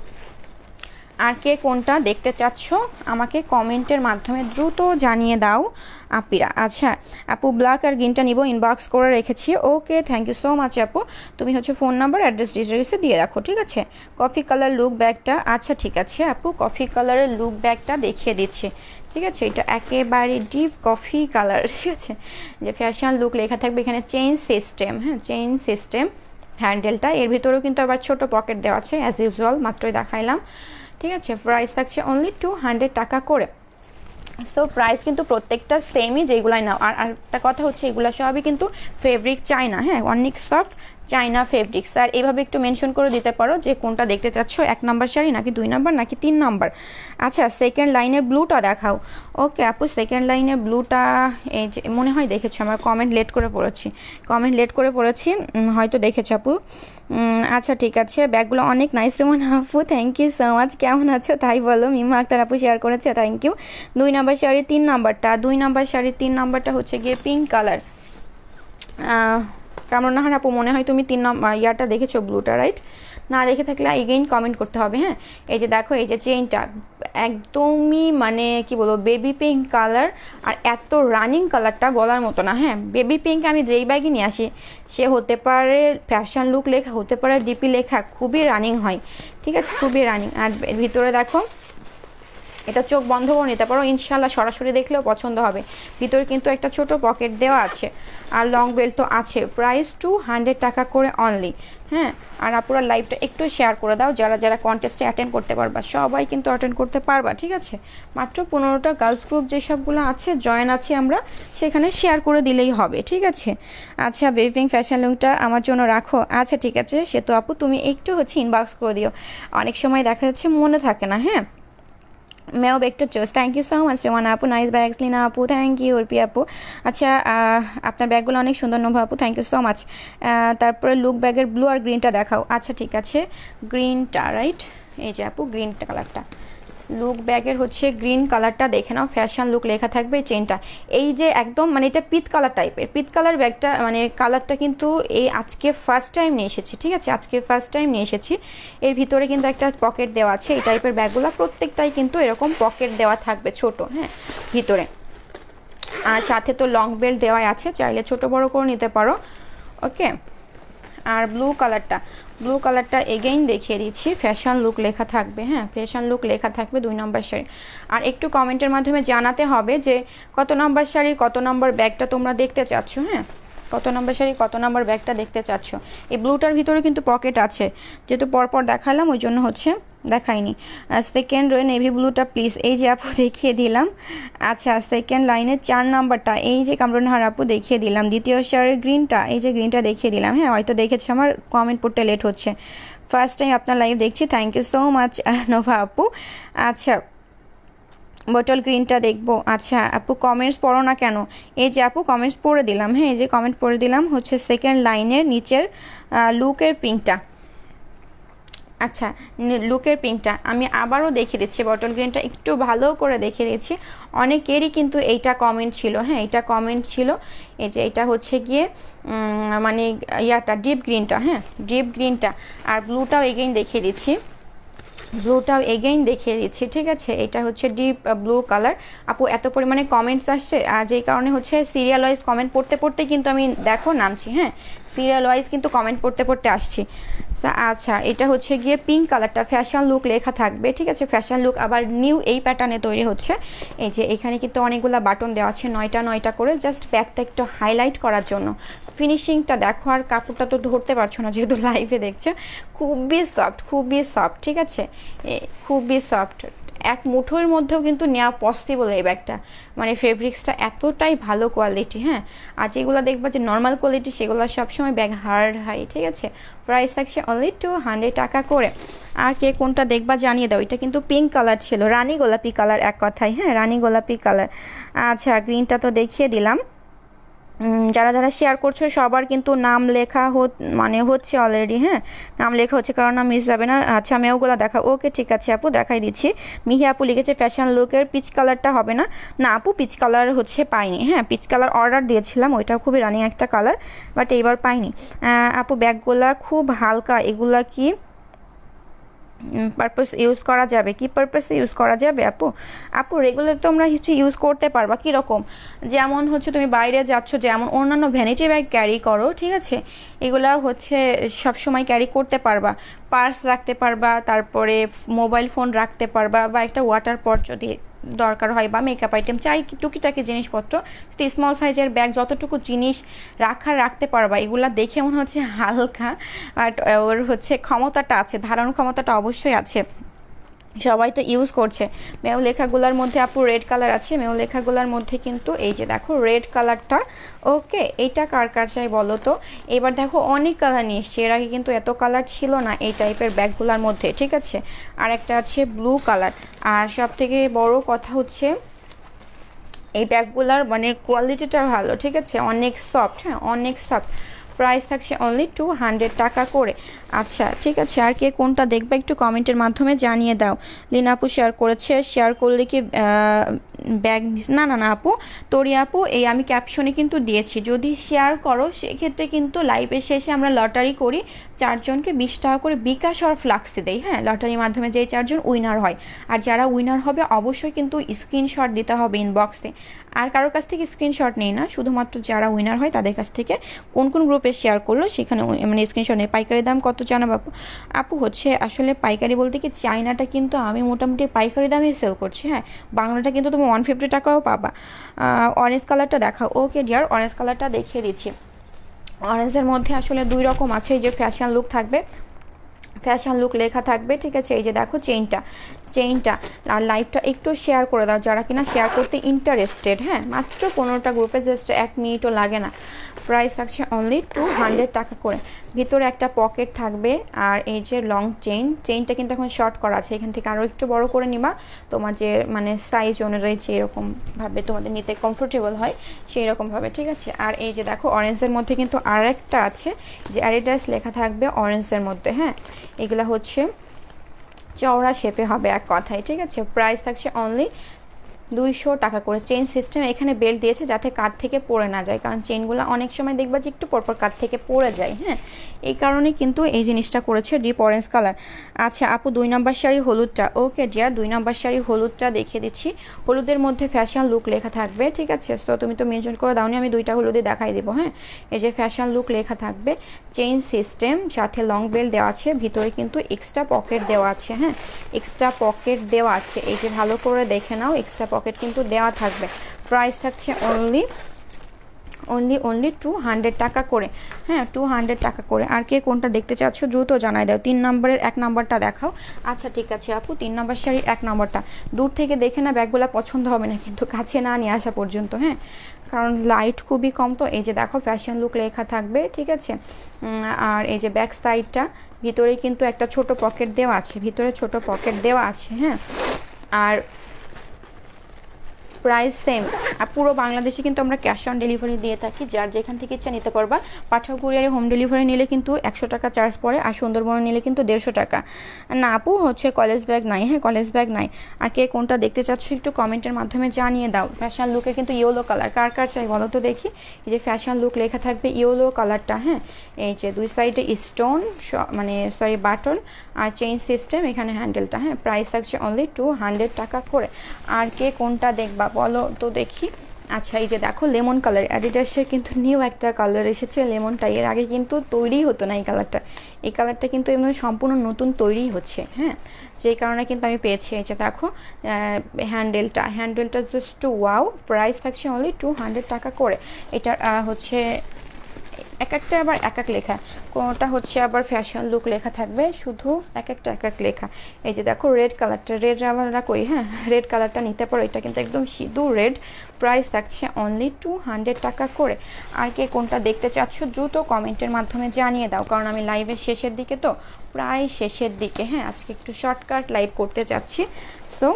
আর কে কোনটা দেখতে চাচ্ছ আমাকে কমেন্টের মাধ্যমে দ্রুত জানিয়ে দাও আপিরা। আচ্ছা আপু, ব্ল্যাক আর গ্রিনটা নিব, ইনবক্স করে রেখেছি। Okay, thank you so much আপু। তুমি হচ্ছে ফোন নাম্বার অ্যাড্রেস ডিটেলসে দিয়ে রাখো, ঠিক আছে। কফি কালার লুক ব্যাগটা, আচ্ছা ঠিক আছে আপু, কফি কালারের লুক ব্যাগটা দেখিয়ে দিচ্ছি, ঠিক আছে। এটা একেবারে ডিপ কফি কালার, ঠিক আছে। যে ফ্যাশন লুক লেখা থাকবে, এখানে চেইন সিস্টেম, হ্যাঁ চেইন সিস্টেম হ্যান্ডেলটা, এর ভিতরেও কিন্তু আবার ছোট পকেট দেওয়া আছে অ্যাজ ইউজুয়াল, মাত্রই দেখাইলাম, ঠিক আছে। প্রাইস থাকছে অনলি টু হান্ড্রেড টাকা করে। সো প্রাইস কিন্তু প্রত্যেকটা সেমই যেগুলাই নাও। আর একটা কথা হচ্ছে, এগুলো সবই কিন্তু ফেব্রিক চায়না, হ্যাঁ অনেক সফট চায়না ফেব্রিক্স। আর এইভাবে একটু মেনশন করে দিতে পারো যে কোনটা দেখতে চাচ্ছ, এক নাম্বার শাড়ি নাকি দুই নাম্বার নাকি তিন নাম্বার। আচ্ছা, সেকেন্ড লাইনের ব্লুটা দেখাও। ওকে আপু, সেকেন্ড লাইনের ব্লুটা এই যে মনে হয় দেখেছো, আমার কমেন্ট লেট করে পড়েছি, কমেন্ট লেট করে পড়েছি, হয়তো দেখেছো আপু। আচ্ছা ঠিক আছে, ব্যাগগুলো অনেক নাইস রেমন আপু, থ্যাংক ইউ সো মাচ। কেমন আছো তাই বলো। মিমা আক্তার আপু শেয়ার করেছে, থ্যাংক ইউ। দুই নাম্বার শাড়ি তিন নাম্বারটা, দুই নাম্বার শাড়ির তিন নাম্বারটা হচ্ছে গিয়ে পিঙ্ক কালার। কেমন না হয় আপু, মনে হয় তুমি তিন নম্বর ইয়ারটা দেখেছো, ব্লুটা, রাইট? না দেখে থাকলে এগেইন কমেন্ট করতে হবে। হ্যাঁ, এই যে দেখো, এই যে চেইনটা একদমই মানে কি বলবো, বেবি পিঙ্ক কালার, আর এত রানিং কালারটা বলার মতো না। হ্যাঁ, বেবি পিঙ্ক আমি যেই ব্যাগই নিয়ে আসি, সে হতে পারে ফ্যাশন লুক লেখা, হতে পারে ডিপি লেখা, খুবই রানিং হয়, ঠিক আছে, খুবই রানিং। আর ভিতরে দেখো, এটা চোখ বন্ধ করে নিতে পারো, ইনশাল্লাহ সরাসরি দেখলেও পছন্দ হবে। ভিতরে কিন্তু একটা ছোট পকেট দেওয়া আছে, আর লং বেল্ট তো আছে। প্রাইস টু হান্ড্রেড টাকা করে অনলি। হ্যাঁ, আর আপুরা লাইভটা একটু শেয়ার করে দাও, যারা যারা কন্টেস্টে অ্যাটেন্ড করতে পারবা, সবাই কিন্তু অ্যাটেন্ড করতে পারবা, ঠিক আছে। মাত্র পনেরোটা গার্লস গ্রুপ যেসবগুলো আছে, জয়েন আছি আমরা, সেখানে শেয়ার করে দিলেই হবে, ঠিক আছে। আচ্ছা, বেবিং ফ্যাশন লুকটা আমার জন্য রাখো। আচ্ছা ঠিক আছে, সে তো আপু তুমি একটু হচ্ছে ইনবক্স করে দিও, অনেক সময় দেখা যাচ্ছে মনে থাকে না। হ্যাঁ, মেও বেক্টর চোস, thank you so much Rewana আপু, নাইস ব্যাগস লিনা আপু, থ্যাংক ইউ উর্পি আপু। আচ্ছা, আপনার ব্যাগগুলো অনেক সুন্দর নভা আপু, থ্যাংক ইউ সো মাচ। তারপরে লুক ব্যাগের ব্লু আর গ্রিনটা দেখাও। আচ্ছা ঠিক আছে, গ্রিনটা, রাইট? এই যে আপু গ্রিন কালারটা, লুক ব্যাগের হচ্ছে গ্রিন কালারটা দেখে নাও, ফ্যাশন লুক লেখা থাকবে চেনটা। এই যে একদম মানে এটা পিত কালার টাইপের, পিত কালার ব্যাগটা মানে কালারটা কিন্তু এই আজকে ফার্স্ট টাইম নিয়ে এসেছি, ঠিক আছে, আজকে ফার্স্ট টাইম নিয়ে এসেছি। এর ভিতরে কিন্তু একটা পকেট দেওয়া আছে, এই টাইপের ব্যাগগুলো প্রত্যেকটাই কিন্তু এরকম পকেট দেওয়া থাকবে ছোট, হ্যাঁ ভিতরে। আর সাথে তো লং বেল্ট দেওয়াই আছে, চাইলে ছোট বড় করে নিতে পারো। ওকে, আর ব্লু কালারটা, ব্লু কালারটা এগেইন দেখিয়ে দিচ্ছি, ফ্যাশন লুক লেখা থাকবে, হ্যাঁ ফ্যাশন লুক লেখা থাকবে দুই নম্বর শাড়ি। আর একটু কমেন্টের মাধ্যমে জানাতে হবে যে কত নম্বর শাড়ির কত নম্বর ব্যাগটা তোমরা দেখতে চাচ্ছ, হ্যাঁ কত নম্বর শাড়ি কত নম্বর ব্যাগটা দেখতে চাচ্ছ। এই ব্লুটার ভিতরে কিন্তু পকেট আছে, যেহেতু পরপর দেখালাম ওই জন্য হচ্ছে দেখাইনি। সেকেন্ড রয়ে নেভি ব্লুটা প্লিজ, এই যে আপু দেখিয়ে দিলাম। আচ্ছা সেকেন্ড লাইনের চার নাম্বারটা এই যে কামরুনহার আপু দেখিয়ে দিলাম। দ্বিতীয় শাড়ির গ্রিনটা, এই যে গ্রিনটা দেখিয়ে দিলাম, হ্যাঁ হয়তো দেখেছি, আমার কমেন্ট পড়তে লেট হচ্ছে, ফার্স্ট টাইম আপনার লাইভ দেখছি, thank you so much Nova আপু। আচ্ছা বটল গ্রিনটা দেখবো। আচ্ছা আপু কমেন্টস পড়ো না কেন? এই যে আপু কমেন্টস পড়ে দিলাম, হ্যাঁ এই যে কমেন্ট পড়ে দিলাম, হচ্ছে সেকেন্ড লাইনের নিচের লুকের পিঙ্কটা। আচ্ছা লুকের পিঙ্কটা আমি আবারও দেখিয়ে দিচ্ছি, বটল গ্রিনটা একটু ভালো করে দেখিয়ে দিচ্ছি। অনেকেরই কিন্তু এইটা কমেন্ট ছিল, হ্যাঁ এটা কমেন্ট ছিল। এই যে এটা হচ্ছে গিয়ে মানে ইয়াটা ডিপ গ্রিনটা, হ্যাঁ ডিপ গ্রিনটা। আর ব্লুটাও এগেইন দেখিয়ে দিচ্ছি, ব্লুটাও এগেইন দেখিয়ে দিচ্ছি, ঠিক আছে। এটা হচ্ছে ডিপ ব্লু কালার। আপু এত পরিমাণে কমেন্টস আসছে, আর যেই কারণে হচ্ছে সিরিয়াল ওয়াইজ কমেন্ট পড়তে পড়তে কিন্তু আমি দেখো নামছি, হ্যাঁ সিরিয়াল ওয়াইজ কিন্তু কমেন্ট পড়তে পড়তে আসছি। আচ্ছা এটা হচ্ছে গিয়ে পিঙ্ক কালারটা, ফ্যাশন লুক লেখা থাকবে, ঠিক আছে ফ্যাশন লুক আবার নিউ এই প্যাটার্নে তৈরি হচ্ছে। এই যে এখানে কিন্তু অনেকগুলো বাটন দেওয়া আছে, নয়টা নয়টা করে, জাস্ট ব্যাগটা একটু হাইলাইট করার জন্য। ফিনিশিংটা দেখো, আর কাপড়টা তো ধরতে পারছো না যেহেতু লাইভে দেখছো, খুবই সফট খুবই সফট, ঠিক আছে খুবই সফট, এক মুঠোর মধ্যেও কিন্তু নেওয়া পসিবল এই ব্যাগটা, মানে ফেব্রিক্সটা এতটাই ভালো কোয়ালিটি, হ্যাঁ। আর যেগুলো দেখবা যে নর্মাল কোয়ালিটি সেগুলো সবসময় ব্যাগ হার্ড হাই, ঠিক আছে। প্রাইস থাকছে অনলি টু হান্ড্রেড টাকা করে। আর কে কোনটা দেখবা জানিয়ে দাও। এটা কিন্তু পিঙ্ক কালার ছিল, রানী গোলাপি কালার এক কথায়, হ্যাঁ রানী গোলাপি কালার। আচ্ছা গ্রিনটা তো দেখিয়ে দিলাম। যারা যারা শেয়ার করছো সবার কিন্তু নাম লেখা মানে হচ্ছে অলরেডি, হ্যাঁ নাম লেখা হচ্ছে, কারণ নাম মিস যাবে না। আচ্ছা আমি ওগুলো দেখা, ওকে ঠিক আছে আপু দেখাই দিচ্ছি। মিহি আপু লিখেছে ফ্যাশন লুকের পিচ কালারটা হবে না, না আপু পিচ কালার হচ্ছে পাইনি, হ্যাঁ পিচ কালার অর্ডার দিয়েছিলাম, ওইটা খুবই রানিং একটা কালার, বাট এইবার পাইনি। আপু ব্যাগগুলা খুব হালকা, এগুলা কি পারপাস ইউজ করা যাবে? কি পারপাসে ইউজ করা যাবে আপু? আপু রেগুলার তোমরা হচ্ছে ইউজ করতে পারবা, কীরকম যেমন হচ্ছে তুমি বাইরে যাচ্ছ, যেমন অন্যান্য ভ্যানিটি ব্যাগ ক্যারি করো, ঠিক আছে এগুলা হচ্ছে সব সময় ক্যারি করতে পারবা, পার্স রাখতে পারবা, তারপরে মোবাইল ফোন রাখতে পারবা, বা একটা ওয়াটার পট যদি দরকার হয়, বা মেকআপ আইটেম চাই টুকিটাকি জিনিসপত্র, স্মল সাইজের ব্যাগ যতটুকু জিনিস রাখার রাখতে পারবা। এগুলা দেখে মনে হচ্ছে হালকা, বাট ওর হচ্ছে ক্ষমতাটা আছে, ধারণ ক্ষমতাটা অবশ্যই আছে, সবাই তো ইউজ করছে। মেও লেখাগুলোর মধ্যে আপু রেড কালার আছে, মেও লেখাগুলোর মধ্যে কিন্তু এই যে দেখো রেড কালারটা, ওকে এইটা কার কার চাই বলো তো। এবার দেখো অনেক কালার নিয়ে এসছে, এর আগে কিন্তু এত কালার ছিল না এই টাইপের ব্যাগগুলোর মধ্যে, ঠিক আছে। আর একটা আছে ব্লু কালার। আর সব থেকে বড় কথা হচ্ছে এই ব্যাগগুলার মানে কোয়ালিটিটা ভালো, ঠিক আছে অনেক সফট, হ্যাঁ অনেক সফট। প্রাইস থাকছে অনলি টু হান্ড্রেড টাকা করে। আচ্ছা ঠিক আছে, আর কে কোনটা দেখবে একটু কমেন্টের মাধ্যমে জানিয়ে দাও। লিনা আপু শেয়ার করেছে, শেয়ার করলে কি ব্যাগ না না না আপু তোরি আপু, এই আমি ক্যাপশনে কিন্তু দিয়েছি, যদি শেয়ার করো সেক্ষেত্রে কিন্তু লাইভের শেষে আমরা লটারি করি, চারজনকে বিশ টাকা করে বিকাশ আর ফ্লাক্সে দেই, হ্যাঁ লটারির মাধ্যমে যে চারজন উইনার হয়। আর যারা উইনার হবে অবশ্যই কিন্তু স্ক্রিনশট দিতে হবে ইনবক্সে, আর কারোর কাছ থেকে স্ক্রিনশট নেই না, শুধুমাত্র যারা উইনার হয় তাদের কাছ থেকে কোন কোন গ্রুপে শেয়ার করলো সেখানে মানে স্ক্রিনশট নেই। পাইকারি দাম কত জানাবো আপু? আপু হচ্ছে আসলে পাইকারি বলতে কি চাইনাটা কিন্তু আমি মোটামুটি পাইকারি দামে সেল করছি, হ্যাঁ বাংলাটা কিন্তু তুমি ওয়ান ফিফটি টাকাও পাবা। অরেঞ্জ কালারটা দেখাও, ওকে ডিয়ার অরেঞ্জ কালারটা দেখিয়ে দিচ্ছি। অরেঞ্জের মধ্যে আসলে দুই রকম আছে, এই যে ফ্যাশন লুক থাকবে, ফ্যাশন লুক লেখা থাকবে, ঠিক আছে। এই যে দেখো চেইনটা, চেইনটা আর লাইভটা একটু শেয়ার করে দাও যারা কিনা শেয়ার করতে ইন্টারেস্টেড, হ্যাঁ মাত্র পনেরোটা গ্রুপে, জাস্ট এক মিনিটও লাগে না। প্রাইস থাকছে অনলি টু হান্ড্রেড টাকা করে। ভিতরে একটা পকেট থাকবে, আর এই যে লং চেইন, চেইনটা কিন্তু এখন শর্ট করা আছে, এখান থেকে আরও একটু বড় করে নিবা, তোমার যে মানে সাইজ অনুযায়ী যেরকমভাবে তোমাদের নিতে কমফোর্টেবল হয় সেই রকমভাবে, ঠিক আছে। আর এই যে দেখো অরেঞ্জের মধ্যে কিন্তু আর একটা আছে যে অ্যাডিডাস লেখা থাকবে অরেঞ্জের মধ্যে, হ্যাঁ এগুলা হচ্ছে চওড়া শেপে হবে এক কথায়, ঠিক আছে। প্রাইস থাকছে অনলি দুইশো টাকা করে। চেইন সিস্টেম, এখানে বেল্ট দিয়েছে যাতে কাঁধ থেকে পড়ে না যায়, কারণ চেইনগুলো অনেক সময় দেখবা যে একটু পরপর কাঁধ থেকে পড়ে যায়, হ্যাঁ, এই কারণে কিন্তু এই জিনিসটা করেছে। Deep orange colour. আচ্ছা আপু দুই নাম্বার শাড়ি হলুদটা, ওকে ডিয়ার, দুই নাম্বার শাড়ি হলুদটা দেখিয়ে দিচ্ছি। হলুদের মধ্যে ফ্যাশন লুক লেখা থাকবে, ঠিক আছে। তো তুমি তো মেনশন করে দাওনি, আমি দুইটা হলুদে দেখাই দেবো, হ্যাঁ। এই যে ফ্যাশন লুক লেখা থাকবে, চেইন সিস্টেম, সাথে লং বেল্ট দেওয়া আছে, ভিতরে কিন্তু এক্সট্রা পকেট দেওয়া আছে, হ্যাঁ, এক্সট্রা পকেট দেওয়া আছে। এই যে ভালো করে দেখে নাও, এক্সট্রা পকেট কিন্তু দেওয়া থাকবে। প্রাইস থাকছে only only only two hundred টাকা করে, হ্যাঁ, টু হান্ড্রেড টাকা করে। আর কে কোনটা দেখতে চাচ্ছ দ্রুত জানাই দাও। তিন নম্বরের এক নম্বরটা দেখাও। আচ্ছা ঠিক আছে আপু, তিন নম্বর শাড়ির এক নম্বরটা দূর থেকে দেখে না, ব্যাগগুলো পছন্দ হবে না কিন্তু কাছে না নিয়ে আসা পর্যন্ত, হ্যাঁ, কারণ লাইট খুবই কম। তো এই যে দেখো ফ্যাশন লুক লেখা থাকবে, ঠিক আছে। আর এই যে ব্যাক সাইডটা, ভিতরে কিন্তু একটা ছোট পকেট দেওয়া আছে, ভিতরে ছোট পকেট দেওয়া আছে, হ্যাঁ। আর প্রাইস সেম। আর পুরো বাংলাদেশে কিন্তু আমরা ক্যাশ অন ডেলিভারি দিয়ে থাকি, যার যেখান থেকে ইচ্ছা নিতে পারবা। পাঠাও কুরিয়ারে হোম ডেলিভারি নিলে কিন্তু একশো টাকা চার্জ পড়ে, আর সুন্দরবনে নিলে কিন্তু দেড়শো টাকা। না আপু হচ্ছে কলেজ ব্যাগ নাই, হ্যাঁ কলেজ ব্যাগ নাই। আর কে কোনটা দেখতে চাচ্ছ একটু কমেন্টের মাধ্যমে জানিয়ে দাও। ফ্যাশন লুকে কিন্তু ইয়েলো কালার, কার কার চাই বলো তো দেখি। এই যে ফ্যাশন লুক লেখা থাকবে, ইয়েলো কালারটা, হ্যাঁ। এই যে দুই সাইডে স্টোন, মানে সরি বাটন, আর চেইন সিস্টেম, এখানে হ্যান্ডেলটা, হ্যাঁ। প্রাইস থাকছে অনলি টু হান্ড্রেড টাকা করে। আর কে কোনটা দেখবা বলো তো দেখি। আচ্ছা এই যে দেখো লেমন কালার, অ্যাডিডাসের কিন্তু নিউ একটা কালার এসেছে লেমনটা, এর আগে কিন্তু তৈরি হতো না এই কালারটা। এই কালারটা কিন্তু এমনি সম্পূর্ণ নতুন তৈরি হচ্ছে, হ্যাঁ, যেই কারণে কিন্তু আমি পেয়েছি। এই যে দেখো হ্যান্ডেলটা, হ্যান্ডেলটা জাস্ট ওয়াও। প্রাইস থাকছে অনলি টু হান্ড্রেড টাকা করে। এটা হচ্ছে এক একটা আবার এক এক লেখা, কোনোটা হচ্ছে আবার ফ্যাশন লুক লেখা থাকবে, শুধু এক একটা এক এক লেখা। এই যে দেখো রেড কালারটা, রেড আমরা কই, হ্যাঁ রেড কালারটা নিতে পারো, এটা কিন্তু একদম সিঁদুর রেড। প্রাইস থাকছে অনলি টু হান্ড্রেড টাকা করে। আর কে কোনটা দেখতে চাচ্ছ দ্রুত কমেন্টের মাধ্যমে জানিয়ে দাও, কারণ আমি লাইভের শেষের দিকে, তো প্রায় শেষের দিকে, হ্যাঁ আজকে একটু শর্টকাট লাইভ করতে চাচ্ছি। সো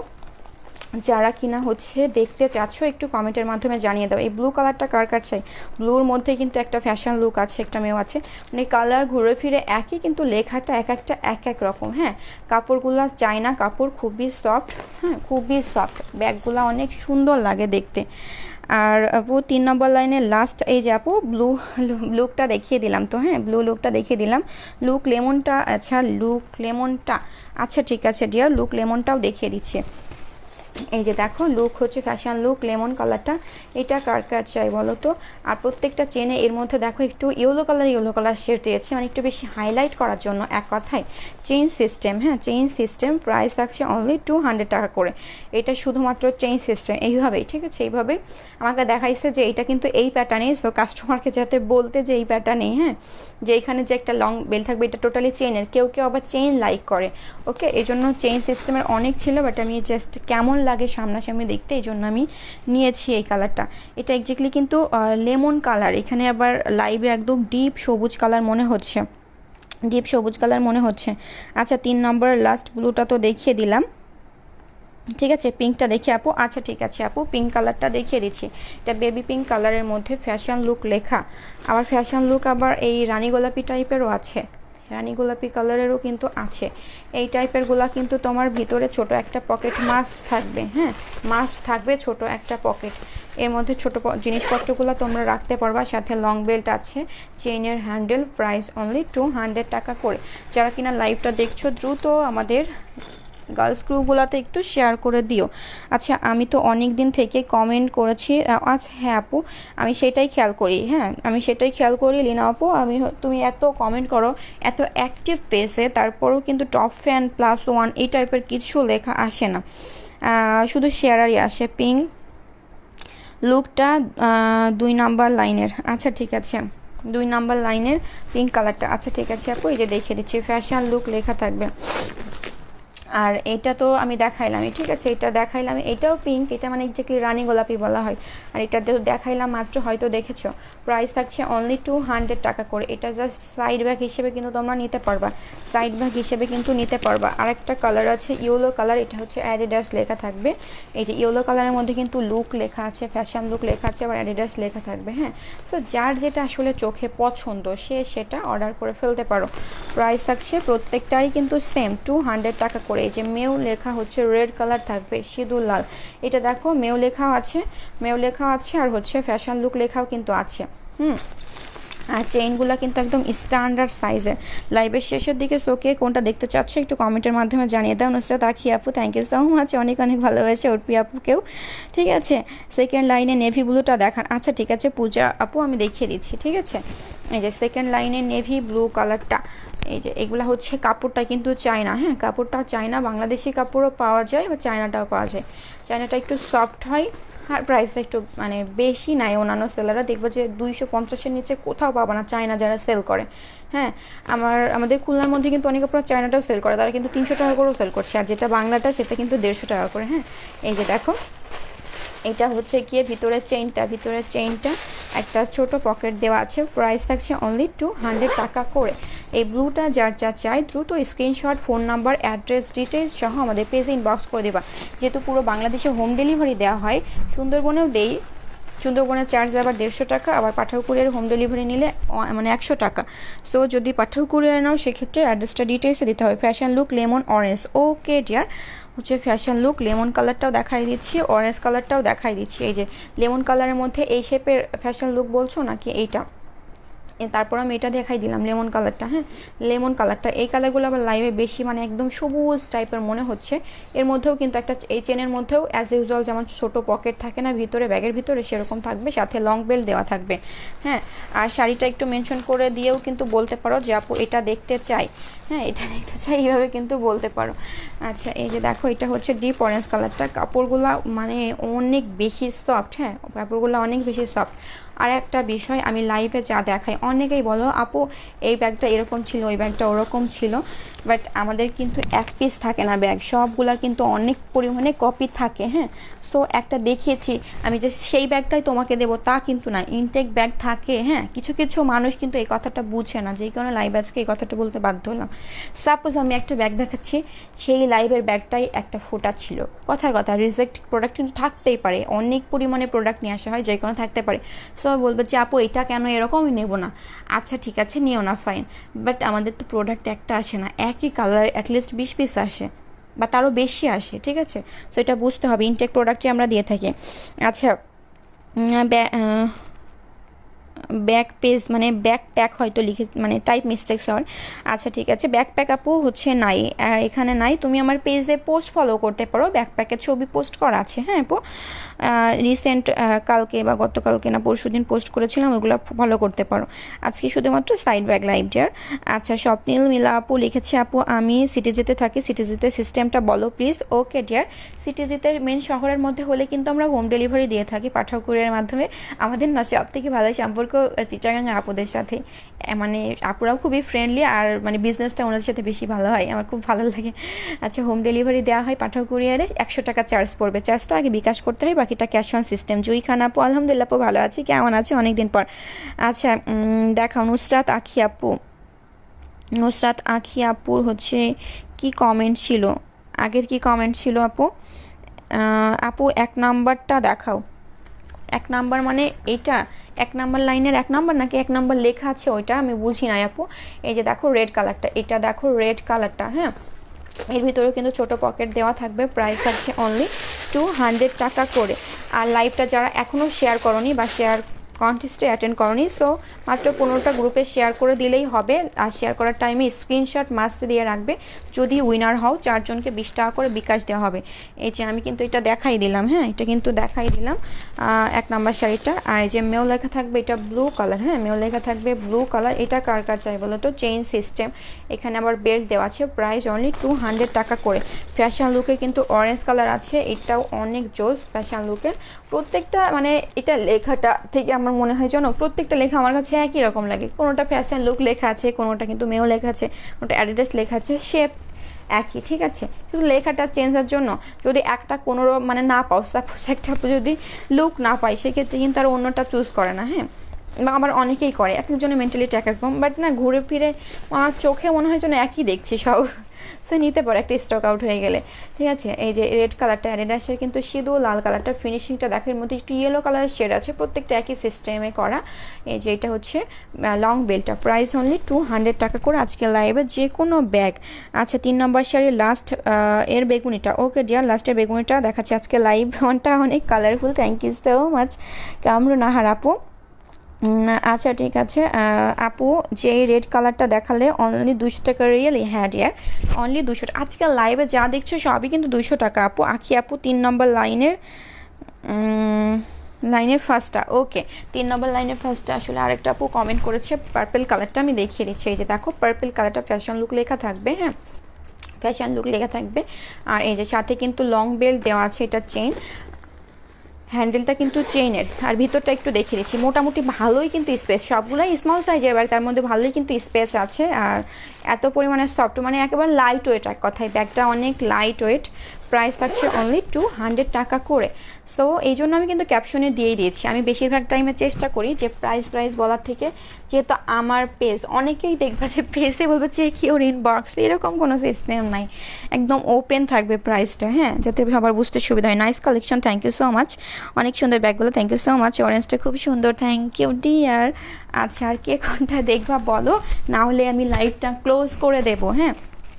যারা কিনা হচ্ছে দেখতে চাচ্ছ একটু কমেন্টের মাধ্যমে জানিয়ে দাও। এই ব্লু কালারটা কার কার চাই? ব্লুর মধ্যে কিন্তু একটা ফ্যাশন লুক আছে, একটা মেয়েও আছে, মানে কালার ঘুরে ফিরে একই, কিন্তু লেখাটা এক একটা এক এক রকম, হ্যাঁ। কাপড়গুলো চায়না কাপড়, খুবই সফট, হ্যাঁ খুবই সফট, ব্যাগগুলো অনেক সুন্দর লাগে দেখতে। আর আপু তিন নম্বর লাইনের লাস্ট, এই যে আপু ব্লু লুকটা দেখিয়ে দিলাম তো, হ্যাঁ ব্লু লুকটা দেখিয়ে দিলাম। লুক লেমনটা, আচ্ছা লুক লেমনটা, আচ্ছা ঠিক আছে ডিয়ার, লুক লেমনটাও দেখিয়ে দিচ্ছে। এই যে দেখো লুক হচ্ছে ফ্যাশন লুক লেমন কালারটা, এটা কার কার চাই বলো তো। আর প্রত্যেকটা চেনে এর মধ্যে দেখো একটু yellow colour yellow colour shade দিয়েছে, মানে একটু বেশি হাইলাইট করার জন্য, এক কথায় চেইন সিস্টেম, হ্যাঁ চেইন সিস্টেম। প্রাইস থাকছে অনলি টু হান্ড্রেড টাকা করে। এটা শুধুমাত্র চেইন সিস্টেম, এইভাবেই, ঠিক আছে, এইভাবে আমাকে দেখাইছে যে এইটা কিন্তু এই প্যাটার্নেই, তো কাস্টমারকে যাতে বলতে যে এই প্যাটার্নেই, হ্যাঁ, যে এখানে যে একটা লং বেল থাকবে, এটা টোটালি চেইনের, কেউ কেউ আবার চেইন লাইক করে, ওকে, এই জন্য চেইন সিস্টেমের অনেক ছিল, বাট আমি জাস্ট কেমন লাগে সামনাসামনি দেখতে, এই জন্য আমি নিয়েছি এই কালারটা। এটা এক্স্যাক্টলি কিন্তু লেমন কালার, এখানে আবার লাইভে একদম ডিপ সবুজ কালার মনে হচ্ছে, ডিপ সবুজ কালার মনে হচ্ছে। আচ্ছা তিন নম্বরের লাস্ট ব্লুটা তো দেখিয়ে দিলাম, ঠিক আছে, পিঙ্কটা দেখি আপু। আচ্ছা ঠিক আছে আপু, পিঙ্ক কালারটা দেখিয়ে দিচ্ছি। এটা বেবি পিঙ্ক কালারের মধ্যে ফ্যাশন লুক লেখা, আবার ফ্যাশন লুক আবার এই রানী গোলাপি টাইপেরও আছে, রানী গোলাপি কালারেরও কিন্তু আছে। এই টাইপের গুলা কিন্তু তোমার ভিতরে ছোট একটা পকেট মাস্ট থাকবে, হ্যাঁ মাস্ট থাকবে ছোট একটা পকেট, এর মধ্যে ছোট জিনিসপত্রগুলো তোমরা রাখতে পারবা। সাথে লং বেল্ট আছে, চেইনের handle. Price only two hundred টাকা করে। যারা কিনা লাইভটা দেখছো দ্রুত আমাদের গার্লস গ্রুপগুলোতে একটু শেয়ার করে দিও। আচ্ছা আমি তো অনেক দিন থেকে কমেন্ট করেছি, আচ্ছা হ্যাঁ আপু আমি সেটাই খেয়াল করি, হ্যাঁ আমি সেটাই খেয়াল করি লিনা আপু, আমি তুমি এত কমেন্ট করো, এত অ্যাক্টিভ পেজে, তারপরেও কিন্তু টপ ফ্যান প্লাস ওয়ান এই টাইপের কিছু লেখা আসে না, শুধু শেয়ারারই আসে। পিঙ্ক লুকটা দুই নাম্বার লাইনের, আচ্ছা ঠিক আছে দুই নাম্বার লাইনের পিঙ্ক কালারটা, আচ্ছা ঠিক আছে আপু, এই যে দেখিয়ে দিচ্ছি ফ্যাশন লুক লেখা থাকবে। আর এটা তো আমি দেখাইলাম, ঠিক আছে এটা দেখাইলাম, এটাও পিঙ্ক, এটা মানে এক্স্যাক্টলি রানী গোলাপি বলা হয়। আর এটা তো দেখাইলাম মাত্র, হয়তো দেখেছো। প্রাইস থাকছে অনলি টু হান্ড্রেড টাকা করে। এটা জাস্ট সাইড ব্যাগ হিসেবে কিন্তু তোমরা নিতে পারবা, সাইড ব্যাগ হিসেবে কিন্তু নিতে পারবা। আরেকটা কালার আছে ইয়েলো কালার, এটা হচ্ছে অ্যাডিডাস লেখা থাকবে। এই যে ইয়েলো কালারের মধ্যে কিন্তু লুক লেখা আছে, ফ্যাশন লুক লেখা আছে, আবার অ্যাডিডাস লেখা থাকবে, হ্যাঁ। তো যার যেটা আসলে চোখে পছন্দ সে সেটা অর্ডার করে ফেলতে পারো। প্রাইস থাকছে প্রত্যেকটাই কিন্তু সেম টু হান্ড্রেড টাকা করে। করে। এই যে মেও লেখা হচ্ছে রেড কালার থাকবে, সিঁদুর লাল। এটা দেখো মেও লেখাও আছে, মেও লেখাও আছে আর হচ্ছে ফ্যাশন লুক লেখাও কিন্তু আছে। হুম আর চেইনগুলো কিন্তু একদম স্ট্যান্ডার্ড সাইজের। লাইভের শেষের দিকে সোকে কোনটা দেখতে চাচ্ছ একটু কমেন্টের মাধ্যমে জানিয়ে দাও। নুসরাত আখি আপু থ্যাংক ইউ সো মাচ, অনেক অনেক ভালোবাসে উর্পি আপুকেও। ঠিক আছে, সেকেন্ড লাইনে নেভি ব্লুটা দেখান। আচ্ছা ঠিক আছে পূজা আপু আমি দেখিয়ে দিচ্ছি। ঠিক আছে, এই যে সেকেন্ড লাইনে নেভি ব্লু কালারটা, এই যে এগুলা হচ্ছে কাপড়টা কিন্তু চায়না। হ্যাঁ কাপড়টাও চায়না, বাংলাদেশি কাপড়ও পাওয়া যায় বা চায়নাটাও পাওয়া যায়। চায়নাটা একটু সফট হয় আর প্রাইসটা একটু মানে বেশি নাই। অন্যান্য সেলাররা দেখবো যে দুইশো পঞ্চাশের নিচে কোথাও পাবো না চায়না যারা সেল করে। হ্যাঁ আমার আমাদের খুলনার মধ্যে কিন্তু অনেক আপনার চায়নাটাও সেল করে, তারা কিন্তু তিনশো টাকা করেও সেল করছে, আর যেটা বাংলাটা সেটা কিন্তু দেড়শো টাকা করে। হ্যাঁ এই যে দেখো এটা হচ্ছে গিয়ে ভিতরের চেইনটা, ভিতরের চেইনটা একটা ছোট পকেট দেওয়া আছে। প্রাইস থাকছে অনলি টু হান্ড্রেড টাকা করে। এই ব্লুটা যার যা চাই দ্রুত screenshot, phone number, address details সহ আমাদের পেজে ইনবক্স করে দেবা। যেহেতু পুরো বাংলাদেশে হোম ডেলিভারি দেওয়া হয়, সুন্দরবনেও দেই, সুন্দরবনের চার্জ আবার দেড়শো টাকা, আবার পাঠাও কুরিয়ার হোম ডেলিভারি নিলে মানে একশো টাকা। সো যদি পাঠাও কুরিয়ার নাও সেক্ষেত্রে অ্যাড্রেসটা ডিটেলসে দিতে হবে। Fashion look lemon orange, okay dear হচ্ছে ফ্যাশন লুক লেমন কালারটাও দেখাই দিচ্ছি, অরেঞ্জ কালারটাও দেখাই দিচ্ছি। এই যে লেমন কালারের মধ্যে এই শেপের ফ্যাশন লুক বলছো নাকি এইটা, তারপর আমি এটা দেখাই দিলাম লেমন কালারটা। হ্যাঁ লেমন কালারটা, এই কালারগুলো আবার লাইভে বেশি মানে একদম সবুজ টাইপের মনে হচ্ছে। এর মধ্যেও কিন্তু একটা এই চেনের মধ্যেও অ্যাজ ইউজুয়াল যেমন ছোট পকেট থাকে না ভিতরে ব্যাগের ভিতরে, সেরকম থাকবে, সাথে লং বেল্ট দেওয়া থাকবে। হ্যাঁ আর শাড়িটা একটু মেনশন করে দিয়েও কিন্তু বলতে পারো যে আপু এটা দেখতে চাই, হ্যাঁ এটা দেখতে চাই, এইভাবে কিন্তু বলতে পারো। আচ্ছা এই যে দেখো এটা হচ্ছে ডিপ অরেঞ্জ কালারটা, কাপড়গুলো মানে অনেক বেশি সফট। হ্যাঁ কাপড়গুলো অনেক বেশি সফট। আর একটা বিষয় আমি লাইভে যা দেখাই, অনেকেই বলো আপু এই ব্যাগটা এরকম ছিল, ওই ব্যাগটা ওরকম ছিল, বাট আমাদের কিন্তু এক পিস থাকে না ব্যাগ, সবগুলা কিন্তু অনেক পরিমাণে কপি থাকে। হ্যাঁ সো একটা দেখিয়েছি আমি যে সেই ব্যাগটাই তোমাকে দেবো তা কিন্তু না, ইনটেক ব্যাগ থাকে। হ্যাঁ কিছু কিছু মানুষ কিন্তু এই কথাটা বুঝে না, যেই কারণে লাইভ আজকে এই কথাটা বলতে বাধ্য হলাম। সাপোজ আমি একটা ব্যাগ দেখাচ্ছি, সেই লাইভের ব্যাগটাই একটা ফোটা ছিল, কথার কথা রিজেক্ট প্রোডাক্ট কিন্তু থাকতেই পারে, অনেক পরিমাণে প্রোডাক্ট নিয়ে আসা হয় যে কোনো থাকতে পারে। সো বলবো যে আপু এটা কেন এরকম, আমি নেবো না। আচ্ছা ঠিক আছে নিও না, ফাইন, বাট আমাদের তো প্রোডাক্ট একটা আসে না, একই কালার অ্যাটলিস্ট বিশ পিস আসে বা তারও বেশি আসে। ঠিক আছে সো এটা বুঝতে হবে, ইনটেক প্রোডাক্টই আমরা দিয়ে থাকি। আচ্ছা ব্যাক পেজ মানে ব্যাক প্যাক হয়তো লিখে মানে টাইপ মিস্টেক্স হয়। আচ্ছা ঠিক আছে ব্যাকপ্যাক আপু হচ্ছে নাই, এখানে নাই, তুমি আমার পেজে পোস্ট ফলো করতে পারো, ব্যাকপ্যাকের ছবি পোস্ট করা আছে। হ্যাঁ আপু রিসেন্ট কালকে বা গতকালকে না পরশু দিন পোস্ট করেছিলাম, ওইগুলো ফলো করতে পারো। আজকে শুধুমাত্র সাইড ব্যাগ লাইভ ডিয়ার। আচ্ছা স্বপ্নিল মিলা আপু লিখেছে আপু আমি সিটিজিতে থাকি, সিটিজিতে সিস্টেমটা বলো প্লিজ। ওকে ডিয়ার, সিটিজিতে মেন শহরের মধ্যে হলে কিন্তু আমরা হোম ডেলিভারি দিয়ে থাকি পাঠাও কুরিয়ারের মাধ্যমে। আমাদের না সব থেকে ভালো সম্পর্ক চিটাগাঙ্গের আপুদের সাথে, মানে আপুরাও খুবই ফ্রেন্ডলি আর মানে বিজনেসটা ওনাদের সাথে বেশি ভালো হয়, আমার খুব ভালো লাগে। আচ্ছা হোম ডেলিভারি দেওয়া হয় পাঠাও কুরিয়ারে, একশো টাকা চার্জ পড়বে, চার্জটা আগে বিকাশ করতে হয়, বাকিটা cash on system. Jui Khan আপু আলহামদুলিল্লাহ আপু ভালো আছি, কেমন আছে অনেকদিন পর। আচ্ছা দেখাও নুসরাত আখি আপু, নুসরাত আখি আপুর হচ্ছে কি কমেন্ট ছিল, আগের কি কমেন্ট ছিল আপু? আপু এক নাম্বারটা দেখাও, এক নাম্বার মানে এইটা এক নাম্বার লাইনের এক নাম্বার নাকি এক নাম্বার লেখা আছে ওইটা আমি বুঝি না আপু। এই যে দেখো রেড কালারটা, এটা দেখো রেড কালারটা। হ্যাঁ এর ভিতরেও কিন্তু ছোট পকেট দেওয়া থাকবে, প্রাইস থাকছে অনলি টু হান্ড্রেড টাকা করে। আর লাইভটা যারা এখনও শেয়ার করনি বা শেয়ার কন্টেস্টে অ্যাটেন্ড করনি, সো মাত্র পনেরোটা গ্রুপে শেয়ার করে দিলেই হবে। আর শেয়ার করার টাইমে স্ক্রিনশট মাস্ট দিয়ে রাখবে, যদি উইনার হও চারজনকে বিশ টাকা করে বিকাশ দেওয়া হবে। এই যে আমি কিন্তু এটা দেখাই দিলাম, হ্যাঁ এটা কিন্তু দেখাই দিলাম এক নাম্বার শাড়িটা। আর এই যে মেও লেখা থাকবে, এটা ব্লু কালার, হ্যাঁ মেও লেখা থাকবে ব্লু কালার। এটা কার কার চাই বলো তো, চেইন সিস্টেম, এখানে আবার বেল্ট দেওয়া আছে, প্রাইস অনলি টু হান্ড্রেড টাকা করে। ফ্যাশন লুকে কিন্তু অরেঞ্জ কালার আছে, এটাও অনেক জোস ফ্যাশন লুকের। প্রত্যেকটা মানে এটা লেখাটা থেকে আমার মনে হয় জানো প্রত্যেকটা লেখা আমার কাছে একই রকম লাগে, কোনোটা ফ্যাশন লুক লেখা আছে, কোনোটা কিন্তু মেও লেখা আছে, কোনোটা অ্যাডিডাস লেখা আছে, শেপ একই। ঠিক আছে শুধু লেখাটা চেঞ্জের জন্য যদি একটা কোনো মানে না পাও, সাপোজ একটা যদি লুক না পাই সেক্ষেত্রে কিন্তু আর অন্যটা চুজ করে না। হ্যাঁ বা আবার অনেকেই করে, এক একজনের মেন্টালিটি এক রকম, বাট না ঘুরে ফিরে আমার চোখে মনে হয় যেন একই দেখছি সব। সো নিতে পারো একটা স্টক আউট হয়ে গেলে, ঠিক আছে। এই যে রেড কালারটা অ্যাডিডাসের কিন্তু সিঁদুর লাল কালারটা ফিনিশিংটা দেখার মধ্যে একটু ইয়েলো কালারের শেড আছে, প্রত্যেকটা একই সিস্টেমে করা। এই যে এটা হচ্ছে লং বেলটা, প্রাইস অনলি টু হান্ড্রেড টাকা করে আজকে লাইভে যে কোনো ব্যাগ। আচ্ছা তিন নম্বর শাড়ির লাস্ট এর বেগুনিটা, ওকে ডিয়ার লাস্টের বেগুনিটা দেখাচ্ছে আজকে লাইভ। ওয়ানটা অনেক colourful, thank you so much Kamru Nahar আপু। আচ্ছা ঠিক আছে আপু, যে রেড কালারটা দেখালে অনলি দুশো টাকা রিয়েলি? হ্যাঁ ডিয়ার অনলি দুশো টাকা। আজকে লাইভে যা দেখছো সবই কিন্তু দুশো টাকা আপু। আখি আপু তিন নম্বর লাইনের লাইনের ফার্স্টটা, ওকে তিন নম্বর লাইনের ফার্স্টটা। আসলে আরেকটা আপু কমেন্ট করেছে পার্পল কালারটা, আমি দেখিয়ে দিচ্ছি। এই যে দেখো পার্পল কালারটা ফ্যাশন লুক লেখা থাকবে, হ্যাঁ ফ্যাশন লুক লেখা থাকবে। আর এই যে সাথে কিন্তু লং বেল্ট দেওয়া আছে, এটা চেইন, হ্যান্ডেলটা কিন্তু চেইনের। আর ভিতরটা একটু দেখিয়ে দিচ্ছি, মোটামুটি ভালোই কিন্তু স্পেস, সবগুলাই স্মল সাইজের ব্যাগ, তার মধ্যে ভালোই কিন্তু স্পেস আছে। আর এত পরিমাণে সফট, মানে একেবারে লাইট ওয়েট, এক কথায় ব্যাগটা অনেক লাইট ওয়েট। প্রাইস থাকছে অনলি টু হান্ড্রেড টাকা করে। সো এই জন্য আমি কিন্তু ক্যাপশনে দিয়ে দিয়েছি। আমি বেশিরভাগ টাইমে চেষ্টা করি যে প্রাইস প্রাইস বলার থেকে, যেহেতু আমার পেজ অনেকেই দেখবে যে পেজে বলবে চেক ইউর ইনবক্স, এরকম কোনো সিস্টেম নাই, একদম ওপেন থাকবে প্রাইসটা, হ্যাঁ যাতে সবার বুঝতে সুবিধা হয়। Nice collection, thank you so much, অনেক সুন্দর ব্যাগগুলো, থ্যাংক ইউ সো মাচ। অরেঞ্জটা খুব সুন্দর, থ্যাংক ইউ ডিয়ার। আচ্ছা আর কে কোনটা দেখবা বলো, না হলে আমি লাইভটা ক্লোজ করে দেবো। হ্যাঁ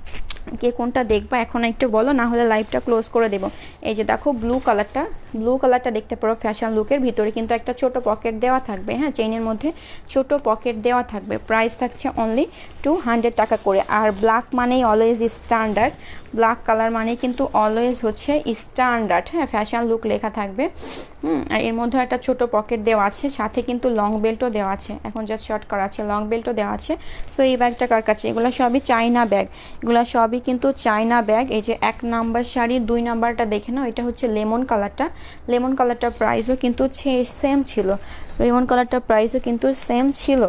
কে কোনটা দেখবা এখন একটু বলো, না হলে লাইভটা ক্লোজ করে দেবো। এই যে দেখো ব্লু কালারটা, ব্লু কালারটা দেখতে পারো ফ্যাশন লুকের ভিতরে কিন্তু একটা ছোট পকেট দেওয়া থাকবে, হ্যাঁ চেইনের মধ্যে ছোট পকেট দেওয়া থাকবে। প্রাইস থাকছে অনলি টু হান্ড্রেড টাকা করে। আর ব্ল্যাক মানেই অলওয়েজ স্ট্যান্ডার্ড, ব্ল্যাক কালার মানেই কিন্তু অলওয়েজ হচ্ছে স্ট্যান্ডার্ড, হ্যাঁ ফ্যাশন লুক লেখা থাকবে। হুম আর এর মধ্যে একটা ছোট পকেট দেওয়া আছে, সাথে কিন্তু লং বেল্টও দেওয়া আছে, এখন জাস্ট শর্ট করা আছে, লং বেল্টও দেওয়া আছে। সো এই ব্যাগটা কার কাছে, এগুলো সবই চাইনা ব্যাগ, এগুলো সবই কিন্তু চাইনা ব্যাগ। এই যে এক নাম্বার শাড়ির দুই নাম্বারটা দেখে নাও, এটা হচ্ছে লেমন কালারটা, লেমন কালারটার প্রাইসও কিন্তু সেম ছিল, লেমন কালারটার প্রাইসও কিন্তু সেম ছিল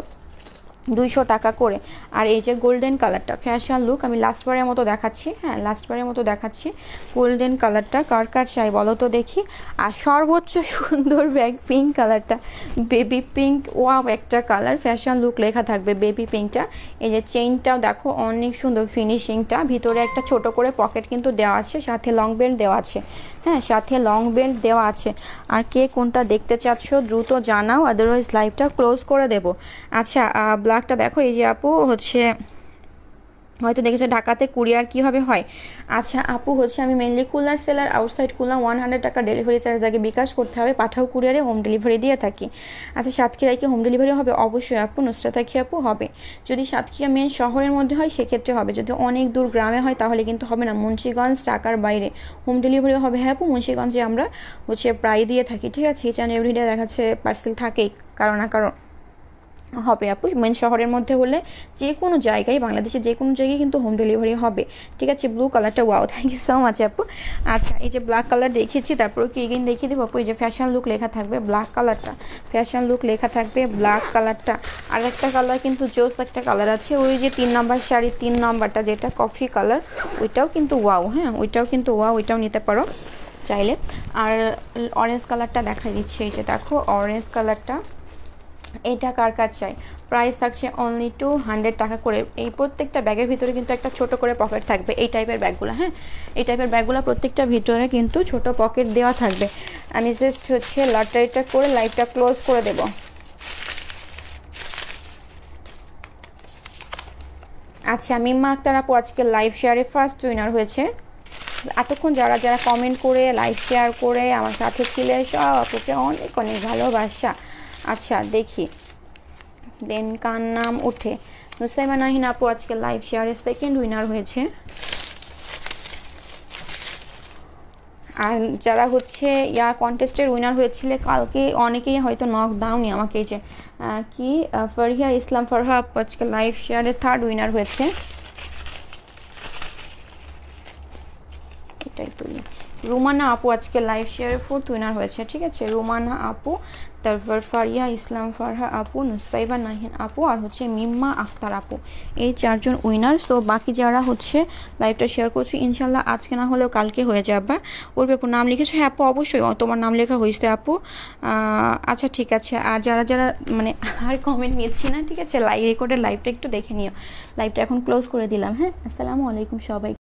দুইশো টাকা করে। আর এই যে গোল্ডেন কালারটা ফ্যাশন লুক, আমি লাস্টবারের মতো দেখাচ্ছি, হ্যাঁ লাস্টবারের মতো দেখাচ্ছি, গোল্ডেন কালারটা কার কার চাই বলো তো দেখি। আর সর্বোচ্চ সুন্দর ব্যাগ পিঙ্ক কালারটা, বেবি পিঙ্ক, ওয়াও একটা কালার, ফ্যাশন লুক লেখা থাকবে বেবি পিঙ্কটা। এই যে চেইনটাও দেখো অনেক সুন্দর ফিনিশিংটা, ভিতরে একটা ছোট করে পকেট কিন্তু দেওয়া আছে, সাথে লং বেল্ট দেওয়া আছে, হ্যাঁ সাথে লং বেল্ট দেওয়া আছে। আর কে কোনটা দেখতে চাচ্ছ দ্রুত জানাও, আদারওয়াইজ লাইভটা ক্লোজ করে দেবো। আচ্ছা ব্ল্যাকটা দেখো, এই যে আপু হচ্ছে হয়তো দেখেছো ঢাকাতে কুরিয়ার কীভাবে হয়। আচ্ছা আপু হচ্ছে আমি mainly cooler seller, outside cooler one hundred টাকা ডেলিভারি চার্জ আগে বিকাশ করতে হবে, পাঠাও কুরিয়ারে হোম ডেলিভারি দিয়ে থাকি। আচ্ছা সাতক্ষীরায় কি হোম ডেলিভারি হবে? অবশ্যই আপু, নুসরাত আখি আপু হবে। যদি সাতক্ষীরা মেন শহরের মধ্যে হয় সেক্ষেত্রে হবে, যদি অনেক দূর গ্রামে হয় তাহলে কিন্তু হবে না, মুন্সিগঞ্জ ঢাকার বাইরে হোম ডেলিভারি হবে। হ্যাঁ আপু মুন্সিগঞ্জে আমরা হচ্ছে প্রায় দিয়ে থাকি, ঠিক আছে, ইচ অ্যান্ড এভরিডে দেখাচ্ছে পার্সেল থাকেই কারো না কারো হবে আপু। মেন শহরের মধ্যে হলে যে কোনো জায়গায়, বাংলাদেশে যে কোনো জায়গায় কিন্তু হোম ডেলিভারি হবে, ঠিক আছে। ব্লু কালারটা wow, thank you so much আপু। আচ্ছা এই যে ব্ল্যাক কালার দেখিয়েছি, তারপরে কি এগেইন দেখিয়ে দেবো আপু। এই যে ফ্যাশন লুক লেখা থাকবে ব্ল্যাক কালারটা, ফ্যাশন লুক লেখা থাকবে ব্ল্যাক কালারটা। আর একটা কালার কিন্তু জোস একটা কালার আছে, ওই যে তিন নাম্বার শাড়ির তিন নাম্বারটা যেটা কফি কালার, ওইটাও কিন্তু ওয়াও, হ্যাঁ ওইটাও কিন্তু ওয়াও, ওইটাও নিতে পারো চাইলে। আর অরেঞ্জ কালারটা দেখা দিচ্ছে, এই যে দেখো অরেঞ্জ কালারটা, এটা কার কার চাই। প্রাইস থাকছে অনলি টু হান্ড্রেড টাকা করে। এই প্রত্যেকটা ব্যাগের ভিতরে কিন্তু একটা ছোট করে পকেট থাকবে, এই টাইপের ব্যাগগুলো, হ্যাঁ এই টাইপের ব্যাগগুলো প্রত্যেকটা ভিতরে কিন্তু ছোট পকেট দেওয়া থাকবে। আমি জাস্ট হচ্ছে লটারিটা করে লাইভটা ক্লোজ করে দেব। আচ্ছা মিম্মা আক্তার আপু আজকে লাইভ শেয়ারে ফার্স্ট উইনার হয়েছে। এতক্ষণ যারা যারা কমেন্ট করে লাইভ শেয়ার করে আমার সাথে ছিলেন সব আপুকে অনেক অনেক ভালোবাসা। আচ্ছা দেখি দেন কার নাম উঠে, নুসাইমা নাহিন আপু আজকে লাইভ শেয়ারে সেকেন্ড উইনার হয়েছে। আর যারা হচ্ছে ইয়া কন্টেস্টের উইনার হয়েছিল কালকে, অনেকেই হয়তো নক দাওনি আমাকে, এই যে কি ফারহিয়া ইসলাম ফারহা আপু আজকে লাইভ শেয়ারে থার্ড উইনার হয়েছে। এটাই তুলি। রুমানা আপু আজকে লাইভ শেয়ারে ফোর্থ উইনার হয়েছে, ঠিক আছে। রুমানা আপু, তারপর ফারিয়া ইসলাম ফারহা আপু, নুসরাইবা নাহিন আপু, আর হচ্ছে মিম্মা আক্তার আপু, এই চারজন উইনার। সো বাকি যারা হচ্ছে লাইভটা শেয়ার করছো ইনশাল্লাহ আজকে না হলেও কালকে হয়ে যাবে। ওর আপু নাম লিখেছো? হ্যাঁ আপু অবশ্যই তোমার নাম লেখা হয়েছে আপু। আচ্ছা ঠিক আছে, আর যারা যারা মানে আর কমেন্ট নিচ্ছি না, ঠিক আছে, লাইভ রেকর্ডের লাইভটা একটু দেখে নিও। লাইভটা এখন ক্লোজ করে দিলাম। হ্যাঁ, আসসালামু আলাইকুম সবাই।